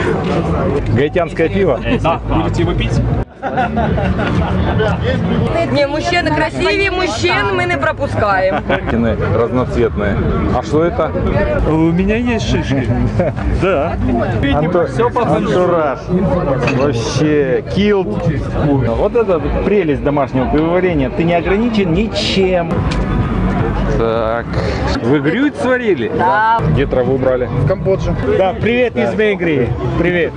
Гаитянское пиво? Да. Будете его пить? Не, мужчины красивее мужчин мы не пропускаем. Разноцветные. А что это? У меня есть шишки. Да. Антураж. Вообще, килд. Вот это прелесть домашнего пивоварения. Ты не ограничен ничем. Так. Вы грюнь сварили? Да. Где траву брали? В Камбодже. Да, привет из Венгрии. Привет.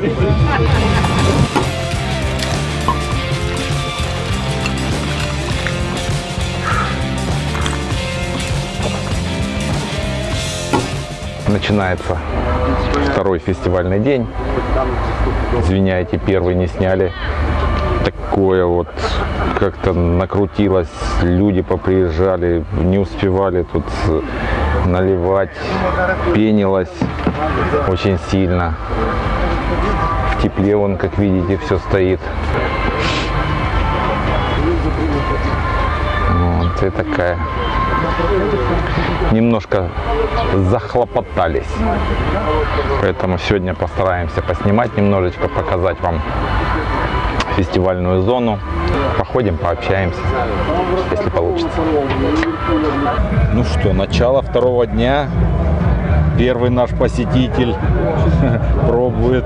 Начинается второй фестивальный день. Извиняйте, первый не сняли. Такое вот как-то накрутилось. Люди поприезжали, не успевали тут наливать. Пенилось очень сильно. В тепле вон, как видите, все стоит. Вот и такая. Немножко захлопотались. Поэтому сегодня постараемся поснимать немножечко, показать вам фестивальную зону. Походим, пообщаемся, если получится. Ну что, начало второго дня. Первый наш посетитель пробует.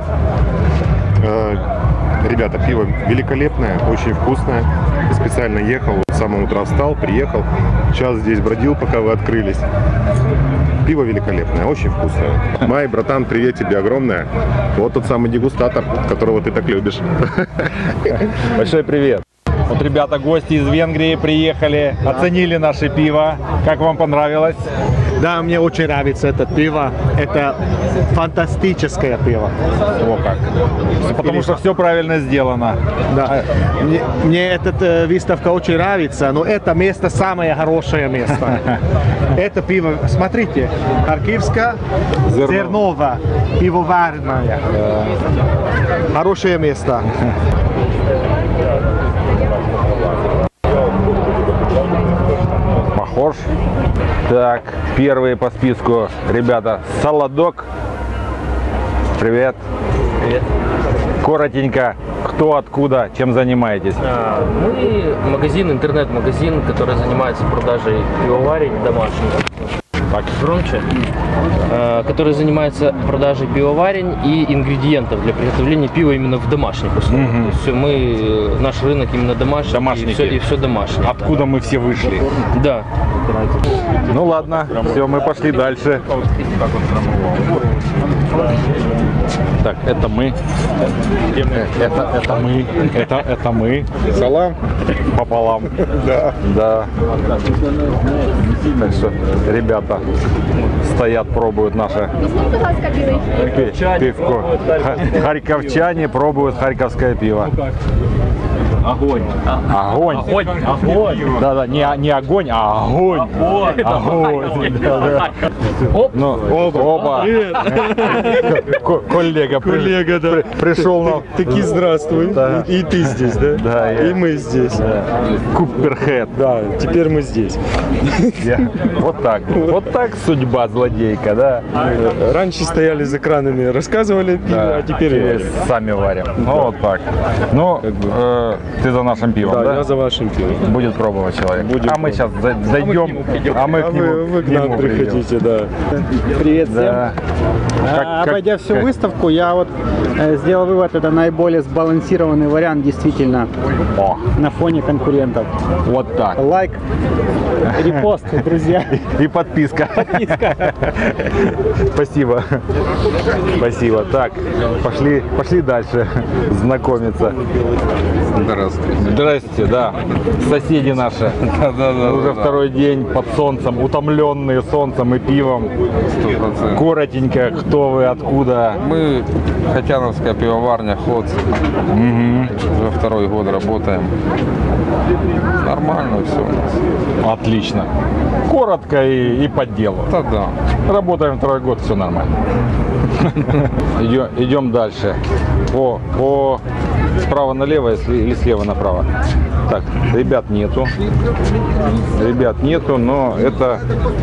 Ребята, пиво великолепное, очень вкусное. Специально ехал, с самого утра встал, приехал. Час здесь бродил, пока вы открылись. Пиво великолепное, очень вкусное. Май, братан, привет тебе огромное. Вот тот самый дегустатор, которого ты так любишь. Большой привет. Вот ребята, гости из Венгрии приехали, оценили наше пиво. Как вам понравилось? Да, мне очень нравится это пиво. Это фантастическое пиво. О, как. Потому что все правильно сделано. Да. Мне эта выставка очень нравится, но это место самое хорошее место. Это пиво, смотрите, Харьковская зерновая пивоварная. Хорошее место. Похож. Так, первые по списку, ребята, Солодок. Привет. Привет. Коротенько, кто, откуда, чем занимаетесь? Мы магазин, интернет-магазин, который занимается продажей пивоварень домашних. Так, громче. Который занимается продажей пивоварень и ингредиентов для приготовления пива именно в домашних условиях. То есть мы, наш рынок именно домашний, и все домашнее. Откуда мы все вышли? Да. Ну ладно, все, мы пошли дальше. Так, это мы. Это мы. Это мы. Салам. Пополам. Да. Да. Так что ребята стоят, пробуют наше пивко. Харьковчане пробуют харьковское пиво. Огонь. Огонь. Огонь. Да-да, не огонь, а огонь. Огонь. Ну, оба. Коллега пришел нам. Таки здравствуй. Да. И ты здесь, да? Да. И мы здесь. Куперхед. Да, теперь мы здесь. Вот так. Вот так судьба злодейка, да? Раньше стояли за экранами, рассказывали пиво, Да, а теперь сами варим. Ну вот так. Ну, ты за нашим пивом, да? Да, я за вашим пивом. Будет пробовать человек. Будем мы сейчас зайдем, а мы к нему. Вы к нам приходите, да. Привет всем. Да. Обойдя всю выставку, я вот сделал вывод, это наиболее сбалансированный вариант действительно на фоне конкурентов. Вот так. Лайк, репост, друзья. И подписка. Спасибо. Спасибо. Так, пошли дальше знакомиться. Здравствуйте. Здрасте, да. Соседи наши. Уже второй день под солнцем, утомленные солнцем и пивом. 100%. Коротенько, кто вы, откуда? Мы Хотяновская пивоварня Ходс. Уже второй год работаем. Нормально все у нас. Отлично. Коротко и по делу. Да. Работаем второй год, все нормально. Идем дальше. Справа налево или слева направо? Так, ребят нету. Ребят нету, но это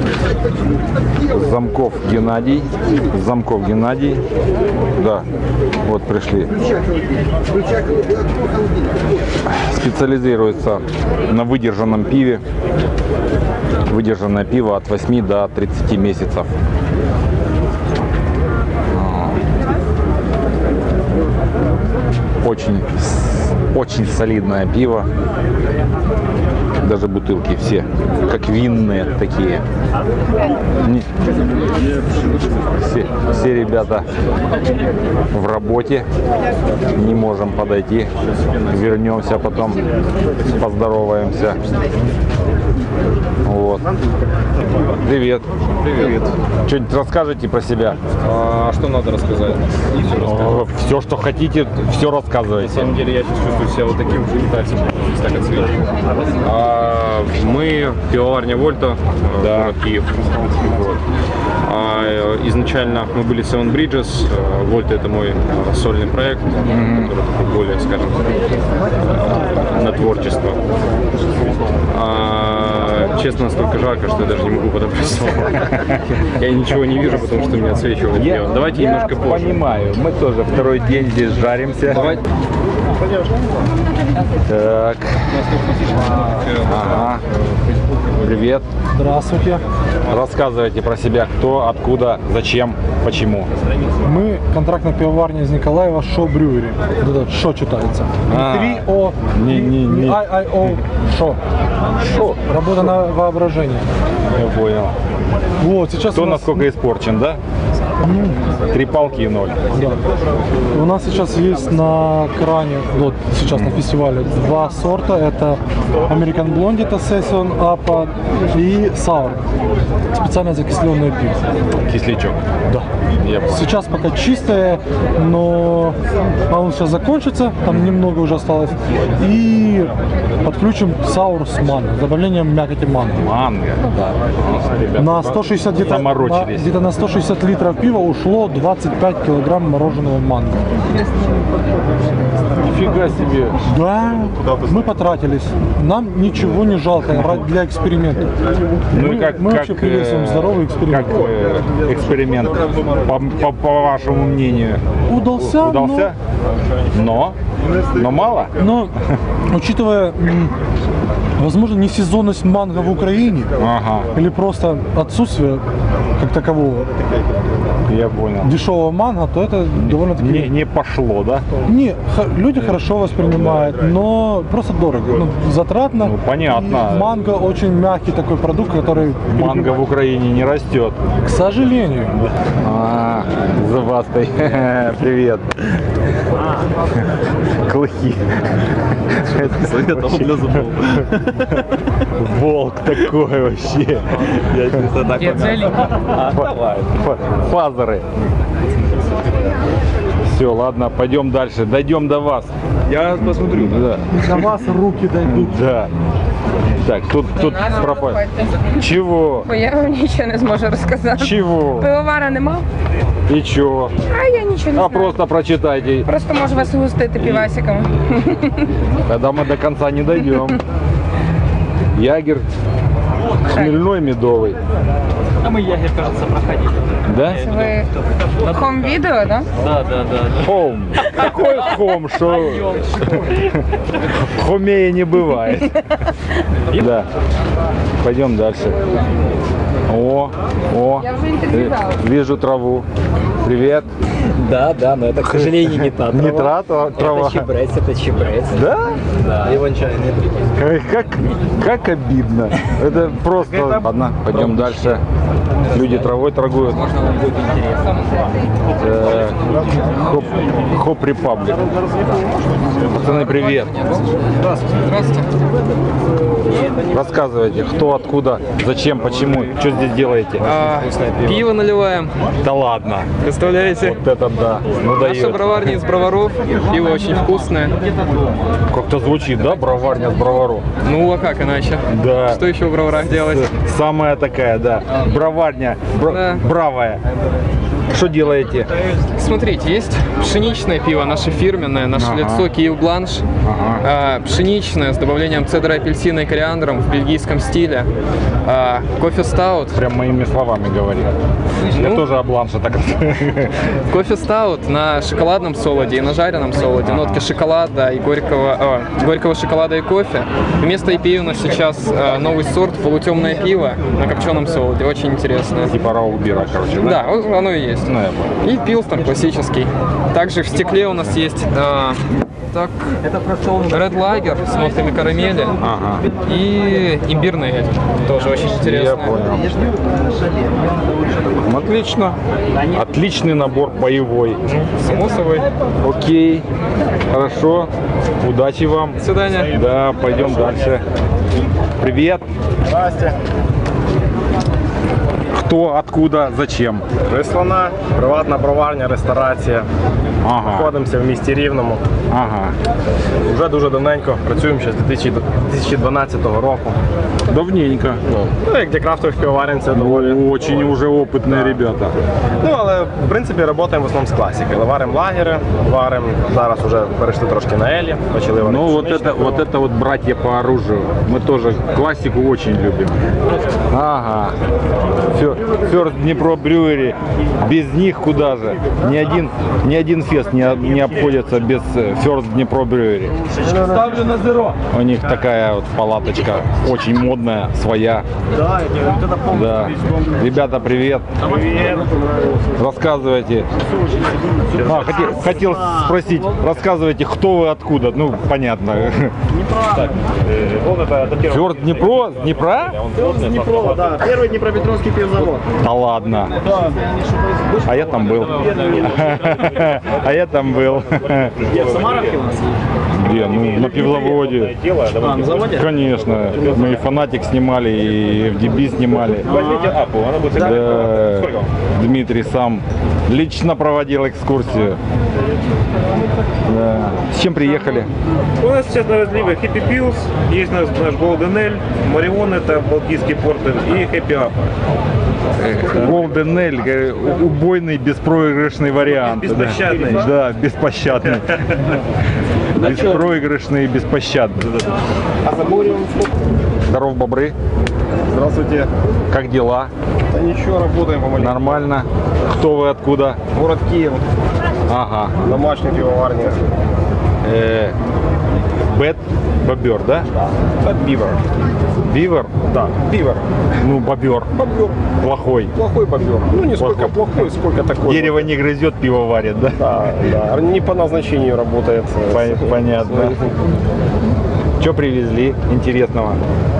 Замков Геннадий. Замков Геннадий. Да, вот пришли. Специализируется на выдержанном пиве. Выдержанное пиво от 8 до 30 месяцев. Очень солидное пиво. Даже бутылки все, как винные такие. Все ребята в работе. Не можем подойти. Вернемся потом, поздороваемся. Вот. Привет. Привет. Что-нибудь расскажете про себя? А что надо рассказать? Все, что хотите, все рассказывайте. На самом деле я сейчас чувствую себя вот таким же летательным, так отсвечиваю. Мы пивоварня Вольта, город Киев. Вот. Изначально мы были Seven Bridges. Вольта — это мой сольный проект, который такой более, скажем, на творчество. Честно, настолько жарко, что я даже не могу подобрать слово. Я ничего не вижу, потому что меня отсвечивает пиво. Давайте немножко позже. Понимаю, мы тоже второй день здесь жаримся. Давайте. Так. Ага. Привет. Здравствуйте. Рассказывайте про себя, кто, откуда, зачем, почему. Мы контрактная пивоварня из Николаева, Шо Брюери. Вот это Шо читается. Не 3О, не I-I-O, Шо. Шо. Работа на воображение. Я понял. Вот, сейчас кто насколько испорчен, да? 3 палки и 0. Да. У нас сейчас есть на кране, вот сейчас на фестивале, 2 сорта. Это American Blonde, это Session, APA и Sour. Специально закисленное пиво. Кислячок. Да. Сейчас пока чистое, но он сейчас закончится, там немного уже осталось. И подключим Sour с манго, добавлением мякоти манго. Манго? Да. На 160 где-то на 160 литров пива ушло 25 килограмм мороженого манго. Нифига себе. Да, мы потратились. Нам ничего не жалко для эксперимента. Ну и как, мы вообще приветствуем здоровый эксперимент. Как эксперимент, по вашему мнению? Удался. Удался? Но мало? Но, учитывая, возможно, несезонность манго в Украине, или просто отсутствие как такового, я понял, дешевого манго, то это довольно-таки... Не пошло, да? Не, люди хорошо воспринимают, но просто дорого, затратно. Ну, понятно. И манго очень мягкий такой продукт, который... Манго в Украине не растет. К сожалению. Зубастый. Привет. Клыки. Волк такой вообще. Фазеры. Все, ладно, пойдем дальше. Дойдем до вас. Я посмотрю. Да. До вас руки дойдут. Да. Так, тут пропал. Чего? Бо я вам нічого не зможу розказати. Чего? Пивовара нема. И чего? А я нічого не знаю. Просто прочитайте. Просто можу вас угостити півасиком. Тогда мы до конца не дойдем. Ягер хмельной, медовый. А мы ягер, кажется, проходили. Да? Ви хом-відео, да? Да. Хом. Такой хом, что хомее не бывает. Да. Пойдем дальше. О. Я уже интервью дала. Вижу траву. Привет. Да, но это, к сожалению, не та трава. Не трава. Это чебрец. Да? Да. Иван-чайный. Как обидно. Это просто... Ладно, пойдем дальше. Люди травой торгуют. Можно вам будет интересно. Хоп Репаблик. Пацаны, привет. Здравствуйте. Рассказывайте, кто, откуда, зачем, почему, что здесь делаете? Пиво наливаем. Да ладно. Представляете? Вот это да. Ну Наша дает. броварня из Броваров. Пиво очень вкусное. Как-то звучит, да, броварня с Броваров? Ну, а как иначе? Да. Что еще в Броварах делать? Самая такая, да. Броварня. Да. Бравая. Что делаете? Смотрите, есть пшеничное пиво, наше фирменное, наше лицо Киев Бланш. Пшеничное с добавлением цедра, апельсина и кориандром в бельгийском стиле. Кофе стаут. Прям моими словами говорил. Я тоже о бланше так. Кофе стаут на шоколадном солоде и на жареном солоде. Нотки шоколада и горького шоколада и кофе. Вместо IPA у нас сейчас новый сорт полутемное пиво на копченом солоде. Очень интересное. Типа раубира, короче, да? Да, оно и есть. Ну, я понял. И пилснер классический. Также в стекле у нас есть Red Lager с нотками карамели и имбирный эль. Тоже очень интересно. Я понял. Отлично. Отличный набор боевой. Само собой. Окей. Хорошо. Удачи вам. До свидания. Да, пойдем дальше. Привет. Здрасте. Кто, откуда, зачем? Веслана, приватна броварня, ресторація. Знаходимося в місті Рівному. Вже дуже давненько, працюємо ще з 2012 року. Давненько. Ну, як для крафтових пивоварень це доволі... Очень уже опытные ребята. Ну, але, в принципі, працюємо в основному з класики. Варимо лагери, варимо, зараз вже перейшли трошки на елі, почали варити. Ну, вот это вот братья по оружию. Мы тоже классику очень любим. Ага. First Dnipro Brewery. Без них куда же? Ни один фест не обходится без First Dnipro Brewery. Ставлю на зеро. У них такая вот палаточка, очень модная, своя. Да, это полностью. Да. Ребята, привет. Привет. Рассказывайте. Хотел спросить, рассказывайте, кто вы, откуда? Ну, понятно. Так, вот это датировано. Фёрд Днепро? С Днепра? Фёрд Днепро, да. Первый Днепропетровский пивзавод. Да ладно. Да. А я там был. А я там был. Где, в Самаровке у нас? Где? Ну, на пивзаводе. На заводе? Конечно. Мы и Фанатик снимали, и FDB снимали. Возьмите апу, она будет... Да. Дмитрий сам лично проводил экскурсию. Да. С чем приехали? У нас сейчас на разливе Happy Pills, есть наш Golden Ale, Марион это балтийский портер и Happy Apple. Golden Ale, убойный беспроигрышный вариант. Беспощадный. Да, беспощадный. Беспроигрышный и беспощадный. А заборем? Здоров, бобры. Здравствуйте. Как дела? Да ничего, работаем помаленьку. Нормально. Кто вы, откуда? Город Киев. Ага. Домашняя пивоварня. Бэт бобер, да? Бэт бивер. Бивер? Да, бивер. Ну, бобер. Бобер. Плохой. Плохой бобер. Ну, не сколько плохой, сколько такой. Дерево не грызет, пиво варит, да? Да, да. Не по назначению работает. Понятно. Что привезли интересного?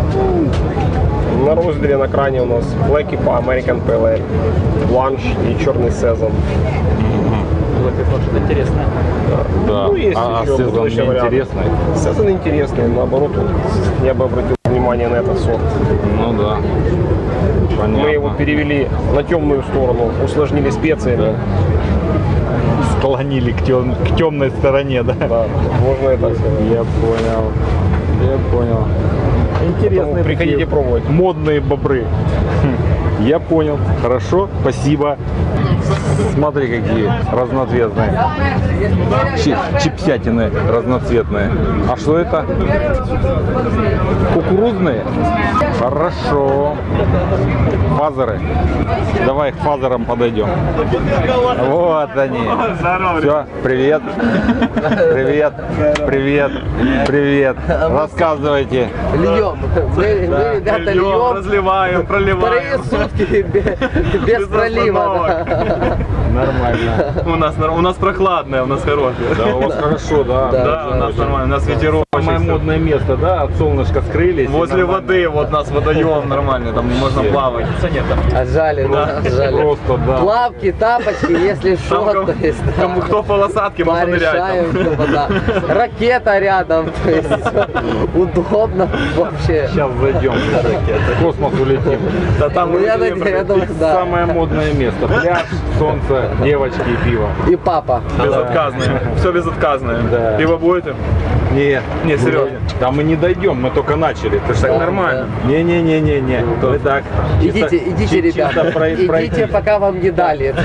На розделе на кране у нас Black IPA, American Pale Ale, Бланш и черный сезон. Что-то интересное. Да. Ну, есть еще сезон будущий вариант. интересный? Сезон интересный, наоборот, я бы обратил внимание на этот сорт. Ну да. Понятно. Мы его перевели на темную сторону, усложнили специями. Склонили к темной стороне, да? Да, можно и так сказать. Я понял. Я понял. Интересные. Приходите пробовать. Модные бобры. Я понял. Хорошо, спасибо. Смотри, какие разноцветные. Чипсятины разноцветные. А что это? Кукурузные? Хорошо. Фазеры. Давай к фазерам подойдем. Вот они. Все, привет. Привет. Привет. Привет. Рассказывайте. Льем. Мы, ребята, льем. Разливаем, проливаем. 3 сутки без пролива. Нормально. У нас прохладное, у нас хорошее. Да, у вас хорошо, да. Да, у нас нормально, у нас ветерок. Самое модное место, да, от солнышка скрылись. Возле воды, вот нас водоем нормально, там можно плавать. Отжали, да, отжали. Просто, да. Плавки, тапочки, если что, то есть, да. Кому кто по лосатке, можно нырять. Порешаем, типа, да. Ракета рядом, то есть, удобно вообще. Сейчас зайдем в космос улетим. Да там Ну, я думаю, да. Самое модное место. Пляж, солнце, девочки и пиво. И папа. безотказное. Все безотказное. Да. Пиво будете? Нет. Не, Серега. Да мы не дойдем, мы только начали. Ты ж так нормально. Не-не-не-не-не. Вы так. Идите, идите, ребята. Идите, пока вам не дали.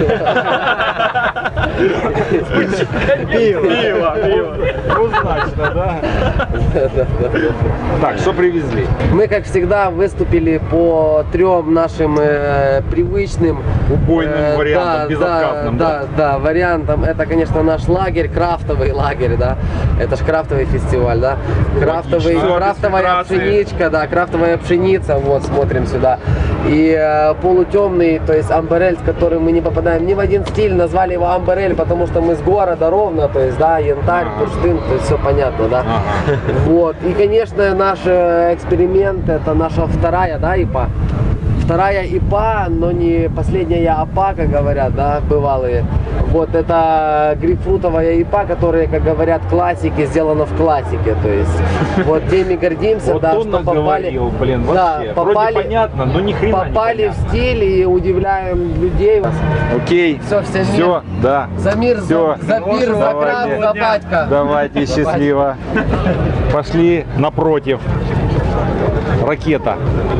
Пиво. Однозначно, да? Так, что привезли? Мы, как всегда, выступили по 3 нашим привычным убойным вариантам, безотказным. Да, вариантам. Это, конечно, наш лагерь, крафтовый лагерь, да. Это ж крафтовый фестиваль, да. Крафтовая пшеничка, да, крафтовая пшеница. Вот, смотрим сюда. И полутемный, то есть амбарель, с которым мы не попадаем ни в один стиль, назвали его амбарель, потому что мы с города Ровно, то есть, да, янтарь, бурштин, то есть все понятно, да. Вот. И, конечно, наш эксперимент, это наша вторая, да, ИПА. Вторая ИПА, но не последняя АПА, как говорят, да, бывалые. Вот это грейпфрутовая ИПА, которая, как говорят классики, сделана в классике. То есть вот теми гордимся, вот да, он что попали, блин, да, попали, понятно, но ни хрена попали в стиль и удивляем людей. Окей, все, да. За мир, все. за мир, за крафт, за батька. Давайте, счастливо. Пошли напротив. Ракета.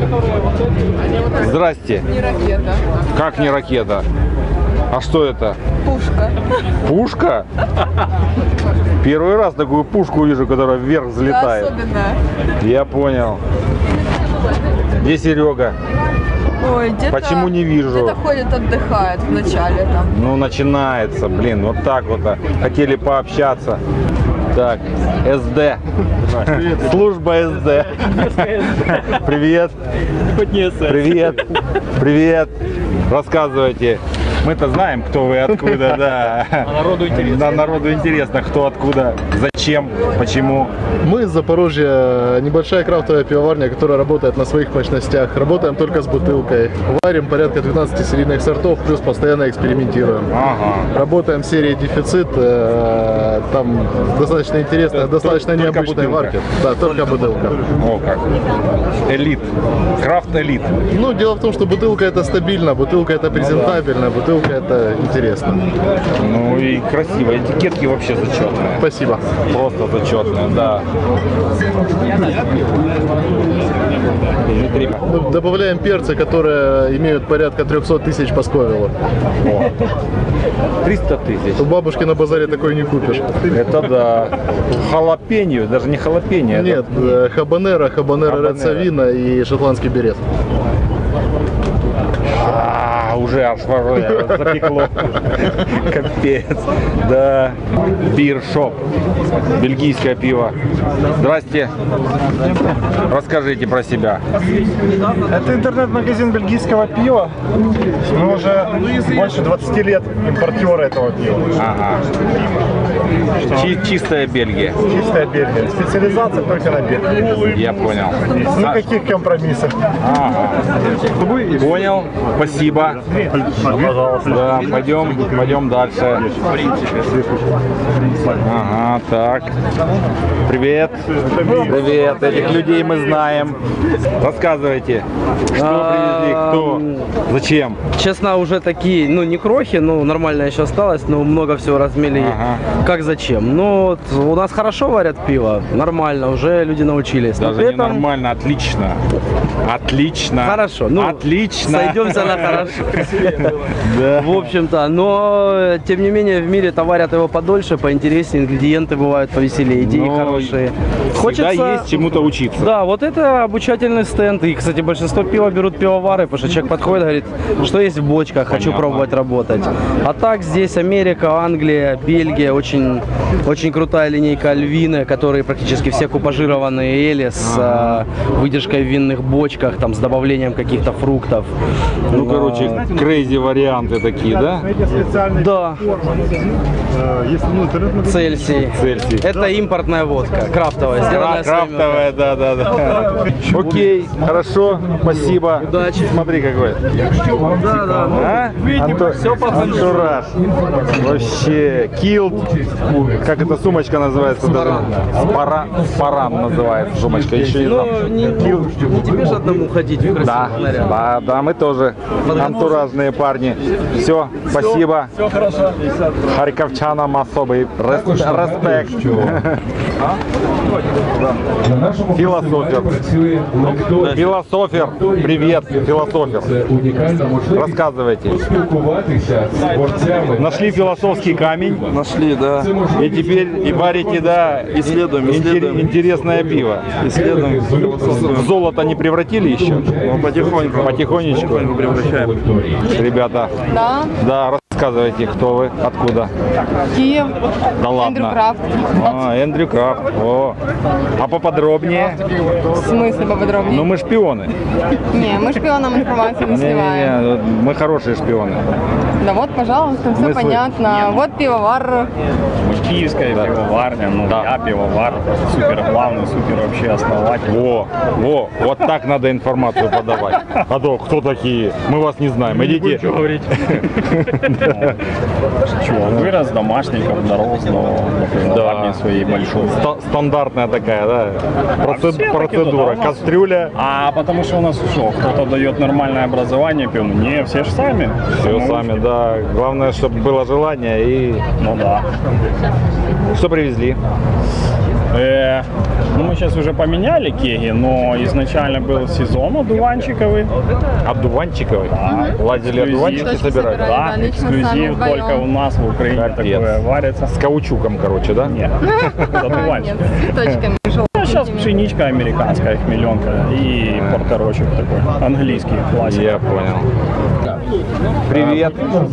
Здрасте. Не ракета. Как не ракета? А что это? Пушка. Пушка? Первый раз такую пушку вижу, которая вверх взлетает. Да, особенная. Я понял. Где Серега? Ой, где-то... Почему не вижу? Где-то ходит, отдыхает в начале там. Ну, начинается, блин, вот так вот. Хотели пообщаться. Так, СД. Служба СД. Привет. Привет. Привет. Рассказывайте. Мы-то знаем, кто вы, откуда, да. Народу интересно. Да, народу интересно, кто, откуда, зачем, почему. Мы из Запорожья, небольшая крафтовая пивоварня, которая работает на своих мощностях. Работаем только с бутылкой. Варим порядка 12 серийных сортов, плюс постоянно экспериментируем. Ага. Работаем в серии «Дефицит». Там достаточно интересная, достаточно необычная варка. Да, только бутылка. О, как. Элит. Крафт элит. Ну, дело в том, что бутылка это стабильно, бутылка это презентабельно, бутылка это интересно. Ну и красиво. Этикетки вообще зачетные. Спасибо. Просто зачетные, да. Добавляем перцы, которые имеют порядка 300 тысяч по Сковелу. 300 тысяч. У бабушки на базаре такой не купишь. Это да. Халапеньо, даже не халапеньо. Нет, хабанера, Ред Савино и шотландский берет. Уже аж запекло. Капец. Да. Биршоп. Бельгийское пиво. Здрасте. Расскажите про себя. Это интернет-магазин бельгийского пива. Мы уже больше 20 лет импортеры этого пива. Ага. Чистая Бельгия. Чистая Бельгия. Специализация только на Бельгии. Я понял. Никаких компромиссов. Ага. Понял. Спасибо. Да, пойдем дальше. Ага, так. Привет. Привет. Этих людей мы знаем. Рассказывайте, что привезли, кто, зачем. Честно, уже такие, ну не крохи, но нормально еще осталось, но много всего размели. Как зачем? Ну, вот, у нас хорошо варят пиво, нормально, уже люди научились. Даже не нормально, отлично. Отлично. Хорошо, ну, отлично. Сойдемся на хорошо. Да. В общем-то, но тем не менее в мире варят его подольше, поинтереснее, ингредиенты бывают повеселее, идеи хорошие. Хочется есть чему-то учиться. Да, вот это обучательный стенд. И, кстати, большинство пива берут пивовары, потому что человек подходит, говорит, что есть в бочках, хочу пробовать работать. А так здесь Америка, Англия, Бельгия, очень крутая линейка Альвины, которые практически все купажированные эли с выдержкой в винных бочках, там с добавлением каких-то фруктов. Ну, короче, крейзи варианты такие, да? Да. Цельсий. Это импортная водка, крафтовая, сделанная крафтовая, да. Окей, хорошо, спасибо. Удачи. Смотри какой. Да. Антураж. Вообще, килд. Как эта сумочка называется? Спаран называется сумочка. Еще Не тебе же одному ходить в красивых нарядах. Да, мы тоже антуражные парни. Все, спасибо. Все хорошо. Харьковчанам особый респект. Философер. Философер. Привет, философер. Рассказывайте. Нашли философский камень. Нашли, да. И теперь и варите, да, исследуем. Интересное пиво. Исследуем. В золото не превратили еще? Потихоньку. Потихонечку превращаем. Ребята. Да, рассказывайте, кто вы, откуда? Киев. Да ладно. Эндрю Крафт. Эндрю Крафт. О. А поподробнее? В смысле поподробнее? Ну мы шпионы. Не, мы шпионам информацию не сливаем. Не, мы хорошие шпионы. Да вот, пожалуйста, все понятно. Вот пивовар. Киевская пивоварня, я пивовар, супер главный, супер вообще основатель. Вот так надо информацию подавать. А то кто такие? Мы вас не знаем. Идите. Что говорить? Чего, вырос домашником, дорос до пивоварни своей большой. Стандартная такая, да? Процедура. Кастрюля. А потому что у нас что, кто-то дает нормальное образование пивну? Не, все же сами. Все сами, да. Главное, чтобы было желание и... Ну да. Что привезли? Ну, мы сейчас уже поменяли кеги, но изначально был сезон одуванчиковый. Одуванчиковый? Да. Лазили одуванчики собирать? Да, эксклюзив только у нас в Украине такое варится. С каучуком, короче, да? Нет, с одуванчиком. Сейчас пшеничка американская, хмеленка и портерочек такой, английский классик. Я понял. Привет.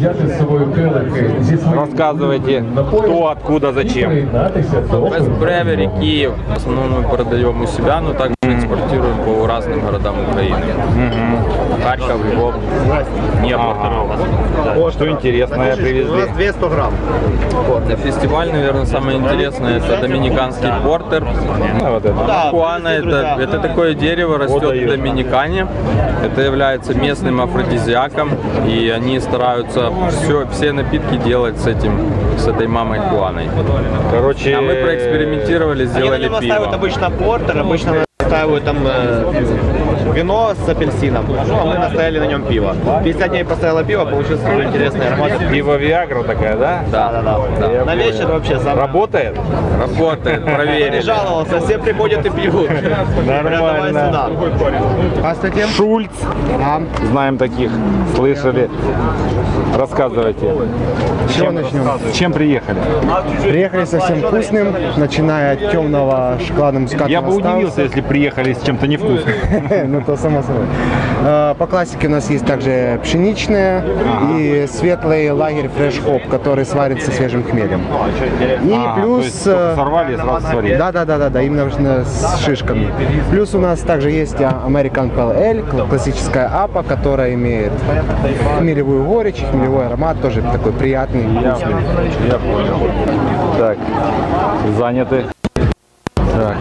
Рассказывайте, кто, откуда, зачем. West Brewery, Киев. В основном мы продаем у себя, но также экспортируем по разным городам Украины. Харьков, Львов, Днепр. Что интересное привезли? У нас 200 грамм. На фестиваль, наверное, самое интересное — это доминиканский портер. Марихуана — это такое дерево, растет в Доминикане. Это является местным афродизиаком, и они стараются все напитки делать с этой мамой-хуаной. Короче, а мы проэкспериментировали, сделали пиво. Ставят обычно портер, обычно ставят там вино с апельсином, а мы настояли на нем пиво. 50 дней поставила пиво, получился такой интересный аромат. Пиво Виагра такая, да? Да. На вечер вообще сам. Работает? Работает, проверили. Не жаловался, все приходят и пьют. Нормально. Шульц. Знаем таких, слышали. Рассказывайте. Чего начнем? С чем приехали? Приехали совсем вкусным, начиная от темного шоколадно-мускатного. Я бы удивился, если приехали с чем-то невкусным. Ну то само собой. По классике у нас есть также пшеничная и светлый лагерь Fresh Hop, который сварится свежим хмелем. И плюс... Сорвали и сразу сварили? Да, именно с шишками. Плюс у нас также есть American Pale Ale, классическая апа, которая имеет хмелевую горечь, хмелевой аромат, тоже такой приятный, вкусный. Я понял. Так, заняты. Так.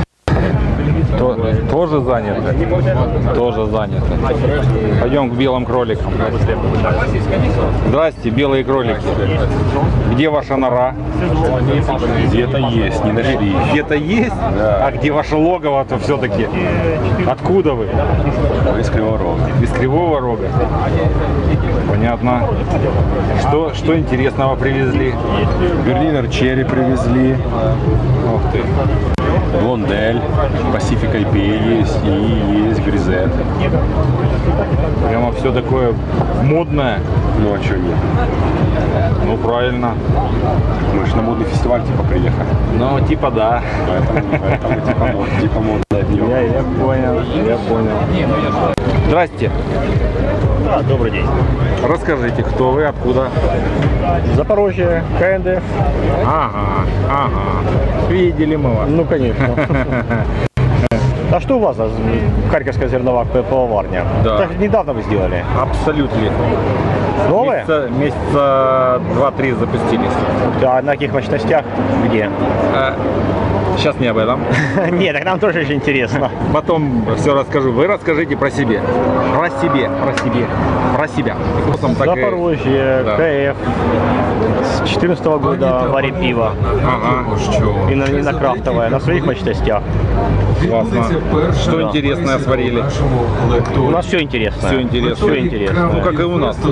Тоже заняты? Тоже заняты. Пойдем к белым кроликам. Здрасте, белые кролики. Где ваша нора? Где-то есть, не на жире. Где-то есть? Да. А где ваше логово-то все-таки? Откуда вы? Из Кривого Рога. Из Кривого Рога. Понятно. Что интересного привезли? Берлинер черри привезли. Ух ты. Блондель, Pacific IPA есть и есть Гризет. Прямо все такое модное. Ну а что нет? Ну правильно. Мы же на модный фестиваль типа приехали. Ну типа да. Поэтому типа модное днем. Я понял. Здрасте. Да, добрый день. Расскажите, кто вы, откуда? Запорожье, КНДФ. Ага. Видели мы вас. Ну, конечно. А что у вас за Харьковская зерновая пивоварня? Да. Так недавно вы сделали. Абсолютно. Новые? Месяца 2-3 запустились. А на каких мощностях? Где? Сейчас не об этом. Нет, так нам тоже очень интересно. Потом все расскажу. Вы расскажите про себя. Про себя. Запорожье, Да. КФ. С 2014 года варим пиво. Ага. И на крафтовое, на своих мощностях. Классно. Что интересное сварили? У нас все интересно. Все интересно. Все интересно. Ну, как и у нас.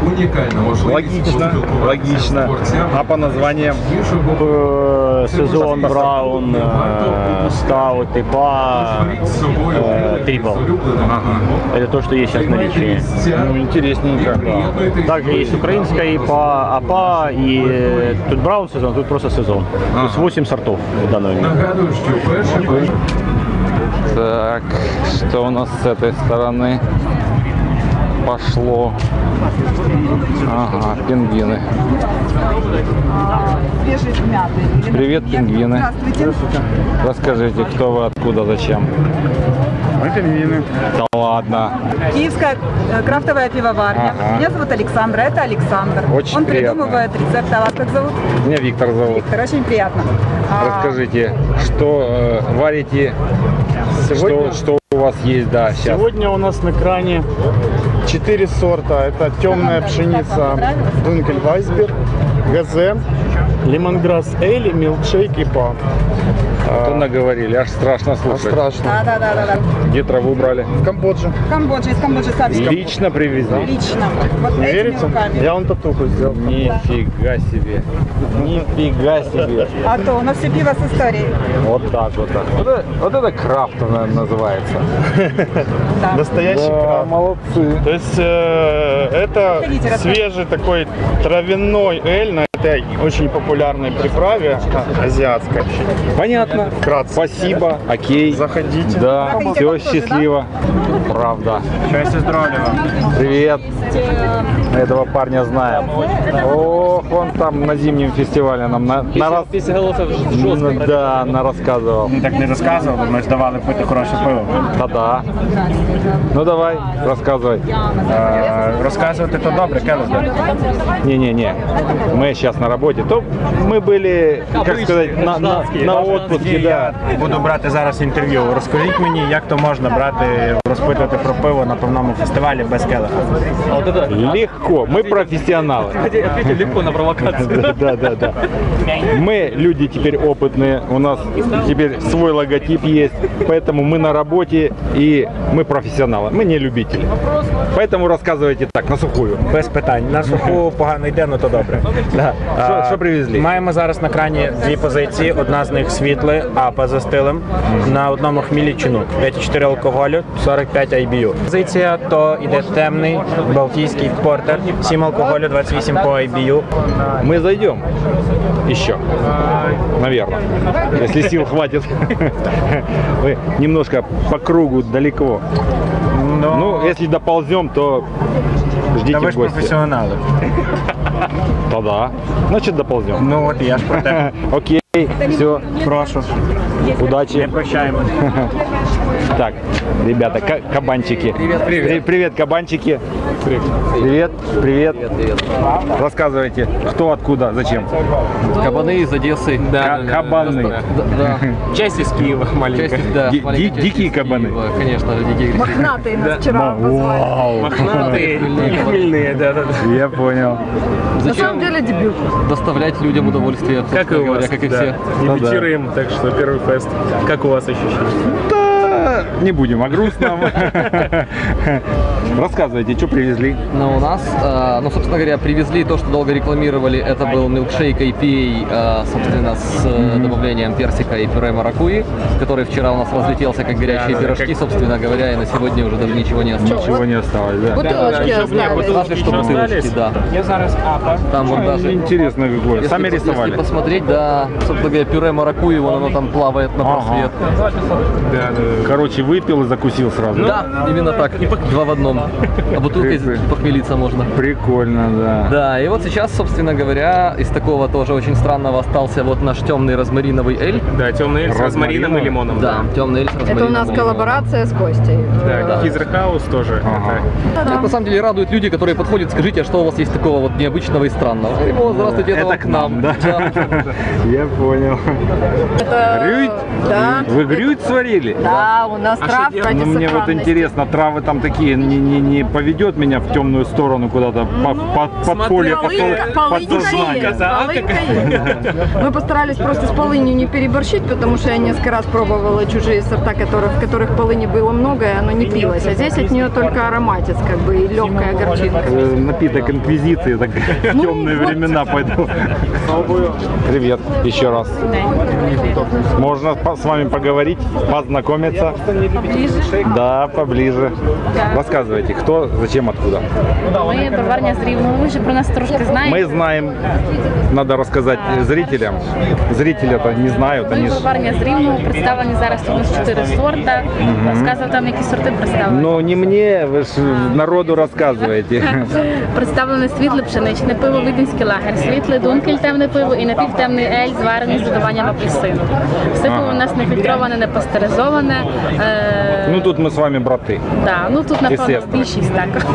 Логично. А по названиям? Сезон, Браун, Стаут, ИПА, Трипл. Ага. Это то, что есть сейчас в наличии. Ну, интересненько. Да. Также есть украинская ИПА, АПА и тут Браун сезон, тут просто сезон. То есть 8 сортов в данный момент. Так, что у нас с этой стороны пошло? Ага, пингвины. Привет, пингвины. Здравствуйте. Расскажите, кто вы, откуда, зачем? Мы пингвины. Да ладно. Киевская крафтовая пивоварня. Ага. Меня зовут Александра, это Александр. Очень Он приятно. придумывает рецепты. А вас как зовут? Меня Виктор зовут. Виктор, очень приятно. Расскажите, что варите, Сегодня- что у вас есть, да, сейчас? Сегодня у нас на кране 4 сорта. Это темная пшеница Дункель Вайсберг, ГЗ, Лемонграсс Эйли, Милкшейк и Па. Что наговорили, аж страшно слушать. Страшно. Да. Где траву брали? В Камбодже. Из Камбоджи сами. Лично привезли? Лично. Вот Не этими верите? руками. Я вон татуху сделал. Нифига себе. Нифига себе. А то у нас все пиво с историей. Вот так. Вот это крафт называется. Настоящий Да, крафт. молодцы. То есть это Ходите, рассказывайте. свежий такой травяной эль на этой очень популярной приправе азиатской. Понятно. Вкратце. Спасибо. Окей. Заходите. Да, Заходите, все вам тоже, счастливо. Правда. Счастья, здоровья вам. Привет. Этого парня знаем. Ох, он там на зимнем фестивале нам рассказывал. Так не розказував, ми ж давали пити хороше пиво. Да. Ну давай, рассказывай. Розказувати то добре, келих. Не. Мы сейчас на работе. То мы были, как сказать, на отпуске, да. Буду брати зараз інтерв'ю. Розкажіть мені, як то можна брати, розпитувати про пиво на повному фестивалі без келиха? Легко. Мы профессионалы. Ответил легко на провокацию. Да. Мы люди теперь опытные. У нас теперь свой логотип есть. Поэтому мы на работе и мы профессионалы. Мы не любители. Поэтому рассказывайте так, на сухую. Без питань. На суху погано йде, ну то добре. Що привезли? Маємо зараз на крані дві позиції. Одна з них світле, АПА за стилем. На одному хмілі чинук. 5,4 алкоголю, 45 IBU. Позиція то йде темний, балтійський портер, 7 алкоголю, 28 по IBU. Мы зайдем еще, наверное, если сил хватит. Мы немножко по кругу далеко. Ну, если доползем, то ждите Та ви ж гостя. професіонали. Тогда, значит, доползем. Ну от я ж про те. Окей, все, Прошу. удачи. Не прощаємо. Так, ребята, кабанчики. Привет, кабанчики. Привет. Рассказывайте, кто, откуда, зачем? Кабаны из Одессы. Кабаны. Да. Часть из Киева маленькая. Дикие кабаны. Конечно, дикие. Мохнатые нас вчера позвали. Мохнатые и хмельные, да. Я понял. На самом деле дебют. Доставлять людям удовольствие, Как и у вас, как и да. все. Дебютируем, так что первый фест. Как у вас ощущения? Не будем о грустном. Рассказывайте, что привезли. Но у нас, собственно говоря, привезли то, что долго рекламировали. Это был милкшейк IPA, собственно, с добавлением персика и пюре маракуйи, который вчера у нас разлетелся как горячие пирожки, собственно говоря, и на сегодня уже даже ничего не осталось. Ничего не осталось, да? Бутылочки остались. Разве что бутылочки, да. Я зараз АПА. Там вот даже... Интересно какое. Сами рисовали. Если посмотреть, да, собственно говоря, пюре маракуйи, вон оно там плавает на просвет. короче, выпил и закусил сразу. Да, именно так. 2 в 1. А бутылкой похмелиться можно. Прикольно, да. Да, и вот сейчас, собственно говоря, из такого тоже очень странного остался вот наш темный розмариновый эль. Да, темный эль с розмарином и лимоном. Да, темный эль с розмарином. Это у нас коллаборация с Костей. Да, Хизер Хаус тоже. Это на самом деле радует люди, которые подходят, скажите, а что у вас есть такого вот необычного и странного? О, здравствуйте, это к нам. Да. Я понял. Грюйт? Да. Вы грюйт сварили? Да, у нас трав ради Ну, мне вот сохранности. интересно, травы там такие, не поведет меня в темную сторону куда-то, под поле, под сознание. Мы постарались просто с полынью не переборщить, потому что я несколько раз пробовала чужие сорта, в которых полыни было много, и оно не пилось. А здесь от нее только ароматец, как бы, и легкая горчинка. Напиток инквизиции, так в темные времена пойду. Привет, еще раз. Можно с вами поговорить, познакомиться? Поближе? Да, поближе. Рассказывайте, кто, зачем, откуда? Ми броварня з Рівного. Ви вже про нас трошки знаєте. Мы знаем, надо рассказать зрителям. Зрители-то не знают, Ми они ж... броварня з Рівного, представлені зараз у нас 4 сорта. Розказував там, які сорти представлені. Ну не мне, вы ж народу рассказываете. Представлене світле пшеничне пиво, віденський лагер, світле дункель, темне пиво і напівтемний ель, зварений з додаванням апельсину. Все пиво у нас не фільтроване, не пастеризоване. Ну тут мы с вами браты. Да, ну тут напевно Естественно. більшість так.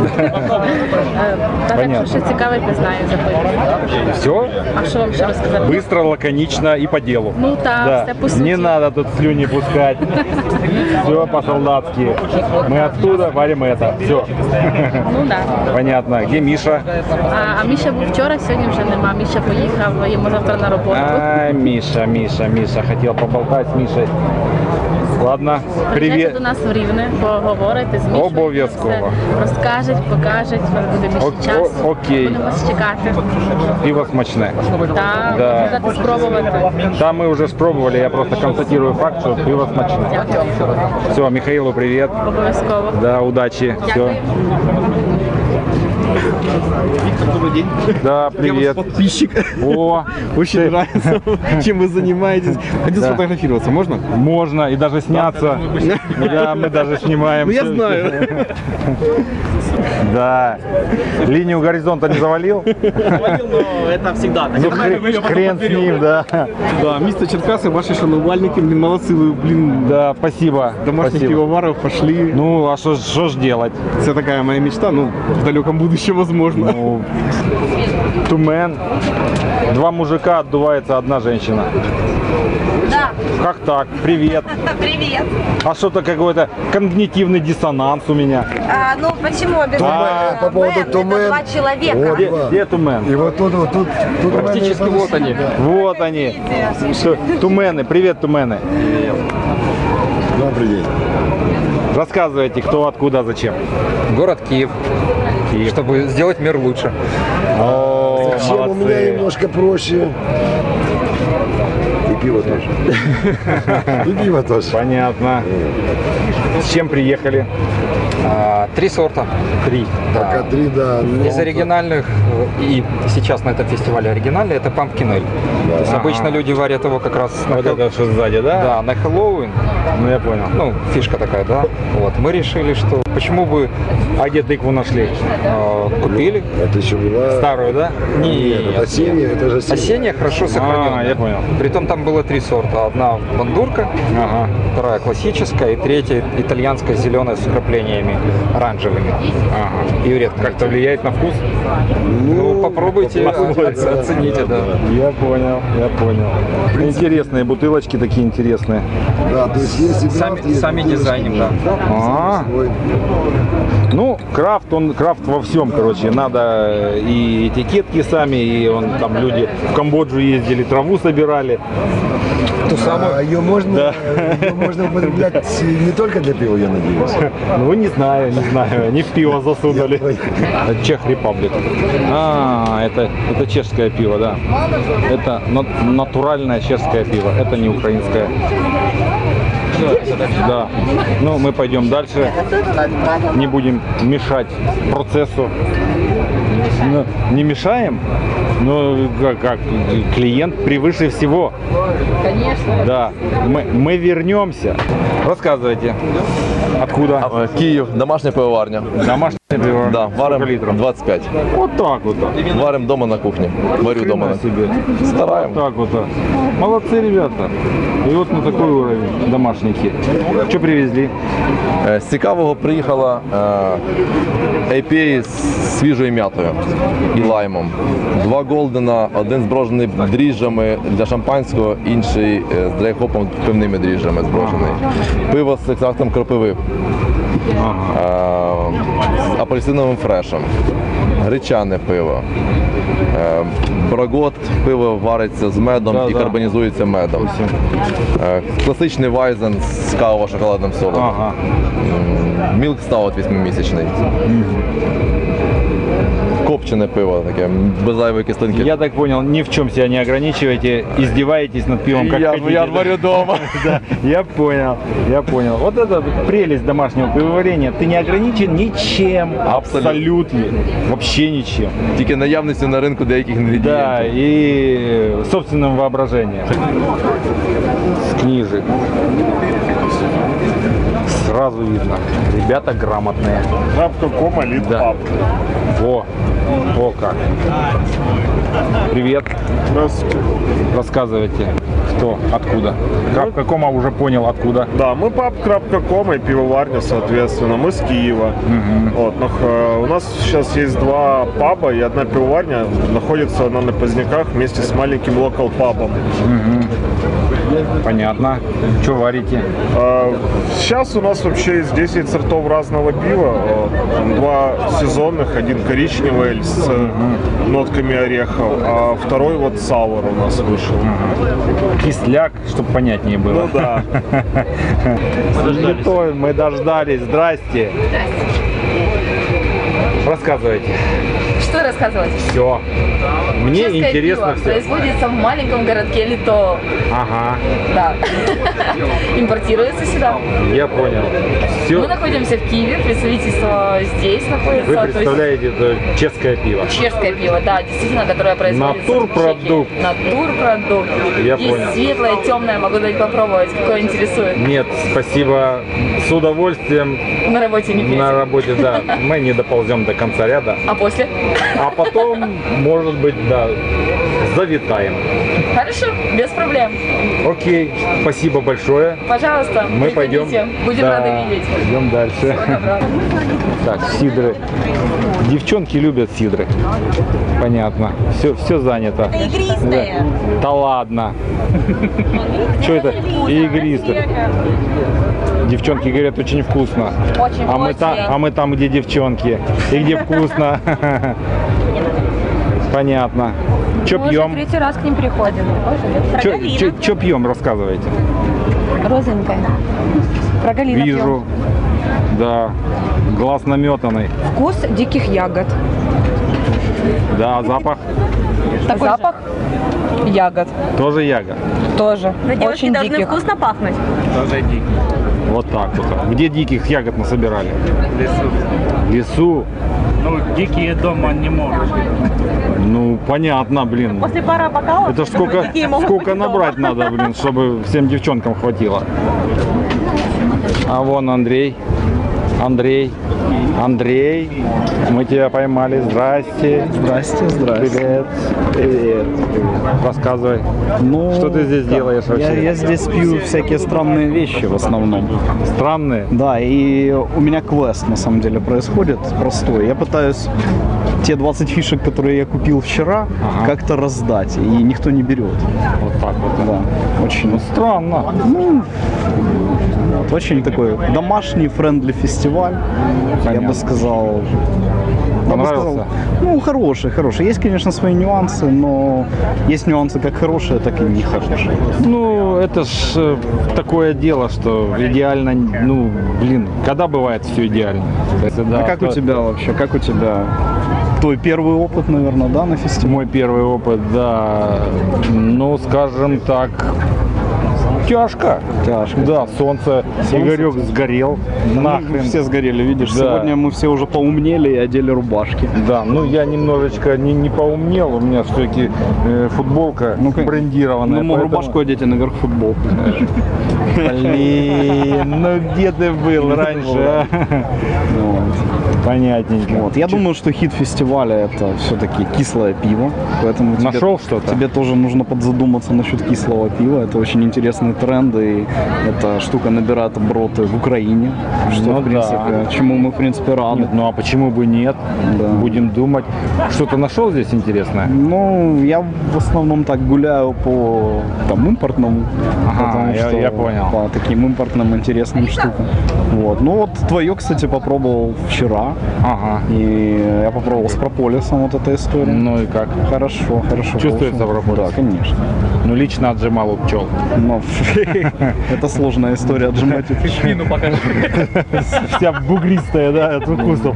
Так, Понятно. якщо щось цікаве, пізнаю за пиво. Все? А що вам ще розказати? Быстро, лаконично и по делу. Ну так, все по суті. Не надо тут слюни пускать. Все по-солдатски. Мы оттуда варим это. Все. Ну да. Понятно. Где Миша? А Міша був вчора, сьогодні вже нема. Міша поїхав, йому завтра на роботу. А, Миша. Хотел поболтать с Мишей. Ладно, Приїжджайте привет. до нас в Рівне, поговорите з Мішою. Обов'язково. Все розкажуть, покажуть, у вас буде більше часу. окей. Будемо вас чекати. Пиво смачне. Так, Да. можна дати спробувати. Да, мы уже спробовали, я просто констатирую факт, что пиво смачне. Дякую. Все, Михаилу привет. Обов'язково. Да, удачи. Все. Дякую. Виктор, добрый день. Да, привет. Я ваш подписчик. О, очень нравится, чем вы занимаетесь. Хотел сфотографироваться, можно? Можно, и даже сняться. Да, мы даже снимаем. Ну, я знаю. Да. Линию горизонта не завалил? Завалил, но это всегда. Ну, хрен с ним, да. Да, мистер Черкасы, ваши шанувальники, блин, молодцы вы, блин. Да, спасибо. Домашних пивоваров пошли. Ну, а что ж делать? Это такая моя мечта, ну, в далеком будущем возможно. Ну, тумен. 2 мужика, отдувается 1 женщина. Да. Как так? Привет. Привет. А что-то какой-то когнитивный диссонанс у меня. Ну почему обязательно? По поводу Это 2 человека. Где тумен? И вот тут Практически вот они. Вот они. Что, тумены. Привет, тумены. Добрый день. Рассказывайте, кто, откуда, зачем. Город Киев. Чтобы сделать мир лучше. О, Зачем у меня немножко проще. И пиво тоже. И пиво тоже. Понятно. С чем приехали? 3 сорта. 3. Да. Пока 3, да. Из оригинальных, и сейчас на этом фестивале оригинальный, это Pumpkin Ale. То есть обычно люди варят его как раз Вот это что сзади, да? Да, на Хэллоуин. Ну я понял. Ну, фишка такая, да. Вот. Мы решили, что почему бы... А где тыкву нашли? Купили. Это еще была... Старую, да? Нет, это осенняя, это же осенняя. Осенняя хорошо сохраненная. Я понял. Притом там было 3 сорта. Одна бандурка, вторая классическая и третья итальянская зеленая с вкраплениями оранжевыми. И редко. Как-то влияет на вкус? Ну, попробуйте, оцените, да. Я понял. Интересные бутылочки такие интересные. Да, то есть есть и крафт, есть Сами дизайним, да. Ну, крафт во всем, короче. Надо и этикетки сами, и там люди в Камбоджу ездили, траву собирали. Ту самую. Ее можно употреблять не только для пива, я надеюсь. Ну, не знаю. Они в пиво засунули. Чех Репаблик. Это чешское пиво, да. Это натуральное чешское пиво. Это не украинское. Да. Ну, мы пойдем дальше. Не будем мешать процессу. Ну, не мешаем? Но как клиент превыше всего. Конечно. Да, мы вернемся. Рассказывайте. Откуда? Киев, домашняя пивоварня. Домашняя пивоварня. Да, варим 25. Вот так вот. Варим дома на кухне. Варю дома на себе. Стараем. Вот так вот. Молодцы, ребята. І от на такий уровень домашники. Що привезли? З цікавого приїхала IPA з свіжою м'ятою і лаймом. 2 голдена, один зброжений дріжджами для шампанського, інший з драйхопом пивними дріжджами зброжений. Пиво з екстрактом кропиви, з апельсиновим фрешем, гречане пиво. Брагот, пиво вариться з медом і карбонізується медом. Класичний вайзен з каво-шоколадним солодом. Мілк стаут 8-місячний. Копчене пиво, таке, без зайвої кислинки. Я так понял, ни в чем себя не ограничиваете, издеваетесь над пивом, как хотите. Я варю дома. Да, я понял. Вот это прелесть домашнего пивоварения. Ты не ограничен ничем, абсолютно, вообще ничем. Тільки наявностью на рынку деяких ингредиентов. Да, и собственным воображением. С книжек. Сразу видно, ребята грамотные. Крабка.ком, Литпаб. О как. Привет. Здравствуйте. Рассказывайте, кто, откуда. Крабка.ком уже понял, откуда. Да, мы паб Крабка.ком и пивоварня, соответственно. Мы с Киева. Вот, но, у нас сейчас есть 2 паба и 1 пивоварня. Находится она на Поздняках вместе с маленьким локал-пабом. Понятно. Что варите? Сейчас у нас вообще есть 10 сортов разного пива. 2 сезонных, 1 коричневый с нотками орехов, а второй вот саур у нас вышел. Кисляк, чтобы понятнее было. Ну да. Мы дождались. Здрасте. Рассказывайте. Что рассказывать? Все. Мне Чешское интересно пиво все. производится в маленьком городке Лито. Ага. Да. Импортируется сюда. Я понял. Все. Мы находимся в Киеве, представительство здесь находится. Вы представляете это чешское пиво? Чешское пиво, да, действительно, которое производится Натурпродукт. в Чехии. Натурпродукт. Я Есть понял. светлое, темное, могу дать попробовать, какое интересует. Нет, спасибо. С удовольствием. На работе не пейте. На работе, да. Мы не доползем до конца ряда. А после? А потом, может быть, да, завитаем. Хорошо, без проблем. Окей, спасибо большое. Пожалуйста, Мы пойдем. Будем рады видеть. Идем дальше. Так, сидры. Девчонки любят сидры. Понятно. Все занято. Это игристое. Да ладно. Что это? Игристое. Девчонки говорят, очень вкусно. Очень, а мы там, где девчонки. И где вкусно. Понятно. Что Мы уже пьем? 3-й раз к ним приходим. Что пьем, рассказывайте. Розовенькая. Прогалина Вижу. пьем. Да. Глаз наметанный. Вкус диких ягод. Да, запах. Такой запах ягод. Тоже яга. Тоже. Но девушки Очень должны диких. вкусно пахнуть. Тоже диких. Вот так вот. Где диких ягод насобирали? В лесу. В лесу? Ну, дикие дома не могут. Ну, понятно, блин. После пары бокалов. Это ж сколько набрать надо, блин, чтобы всем девчонкам хватило. А вон Андрей. Андрей, мы тебя поймали. Здрасте. Здрасте. Привет. Привет. Рассказывай. Ну, что ты здесь делаешь вообще? Я здесь пью всякие странные вещи в основном. Странные? Да, и у меня квест на самом деле происходит простой. Я пытаюсь те 20 фишек, которые я купил вчера, как-то раздать, и никто не берет. Вот так вот. Да, очень странно. Ну, вот, очень такой домашний френдли фестиваль, я бы сказал. Понравился? Ну, хороший. Есть, конечно, свои нюансы, но есть нюансы как хорошие, так и нехорошие. Ну, это ж такое дело, что идеально, ну, блин, когда бывает все идеально? А как у тебя вообще, как у тебя? Твой первый опыт, наверное, да, на фестивале? Мой первый опыт, да, ну, скажем так, Тяжко. Тяжко. Да, солнце. Игорек сгорел. Мы все сгорели, видишь. Да. Сегодня мы все уже поумнели и одели рубашки. Да, ну я немножечко не поумнел. У меня все-таки футболка брендированная. Ну, поэтому... рубашку одеть, а наверх футболку. Блин, ну где ты был раньше, а? Понятненько. Вот. Я думаю, что хит фестиваля это все-таки кислое пиво. Поэтому нашел что-то? Тебе тоже нужно подзадуматься насчет кислого пива. Это очень интересный тренд, и эта штука набирает обороты в Украине. Что, в принципе, чему мы, в принципе, рады. Нет, ну а почему бы нет? Да. Будем думать. Что-то нашел здесь интересное? Ну, я в основном так гуляю по там, импортному. Ага, я понял. По таким импортным интересным штукам. Вот. Ну вот твое, кстати, попробовал вчера. Ага. И я попробовал с прополисом вот эта история. Ну и как? Хорошо, хорошо. Чувствуется прополис? Да, конечно. Ну лично отжимал у пчел. Но это сложная история отжимать у пчел. Спину покажи. Вся бугристая, да, от укусов.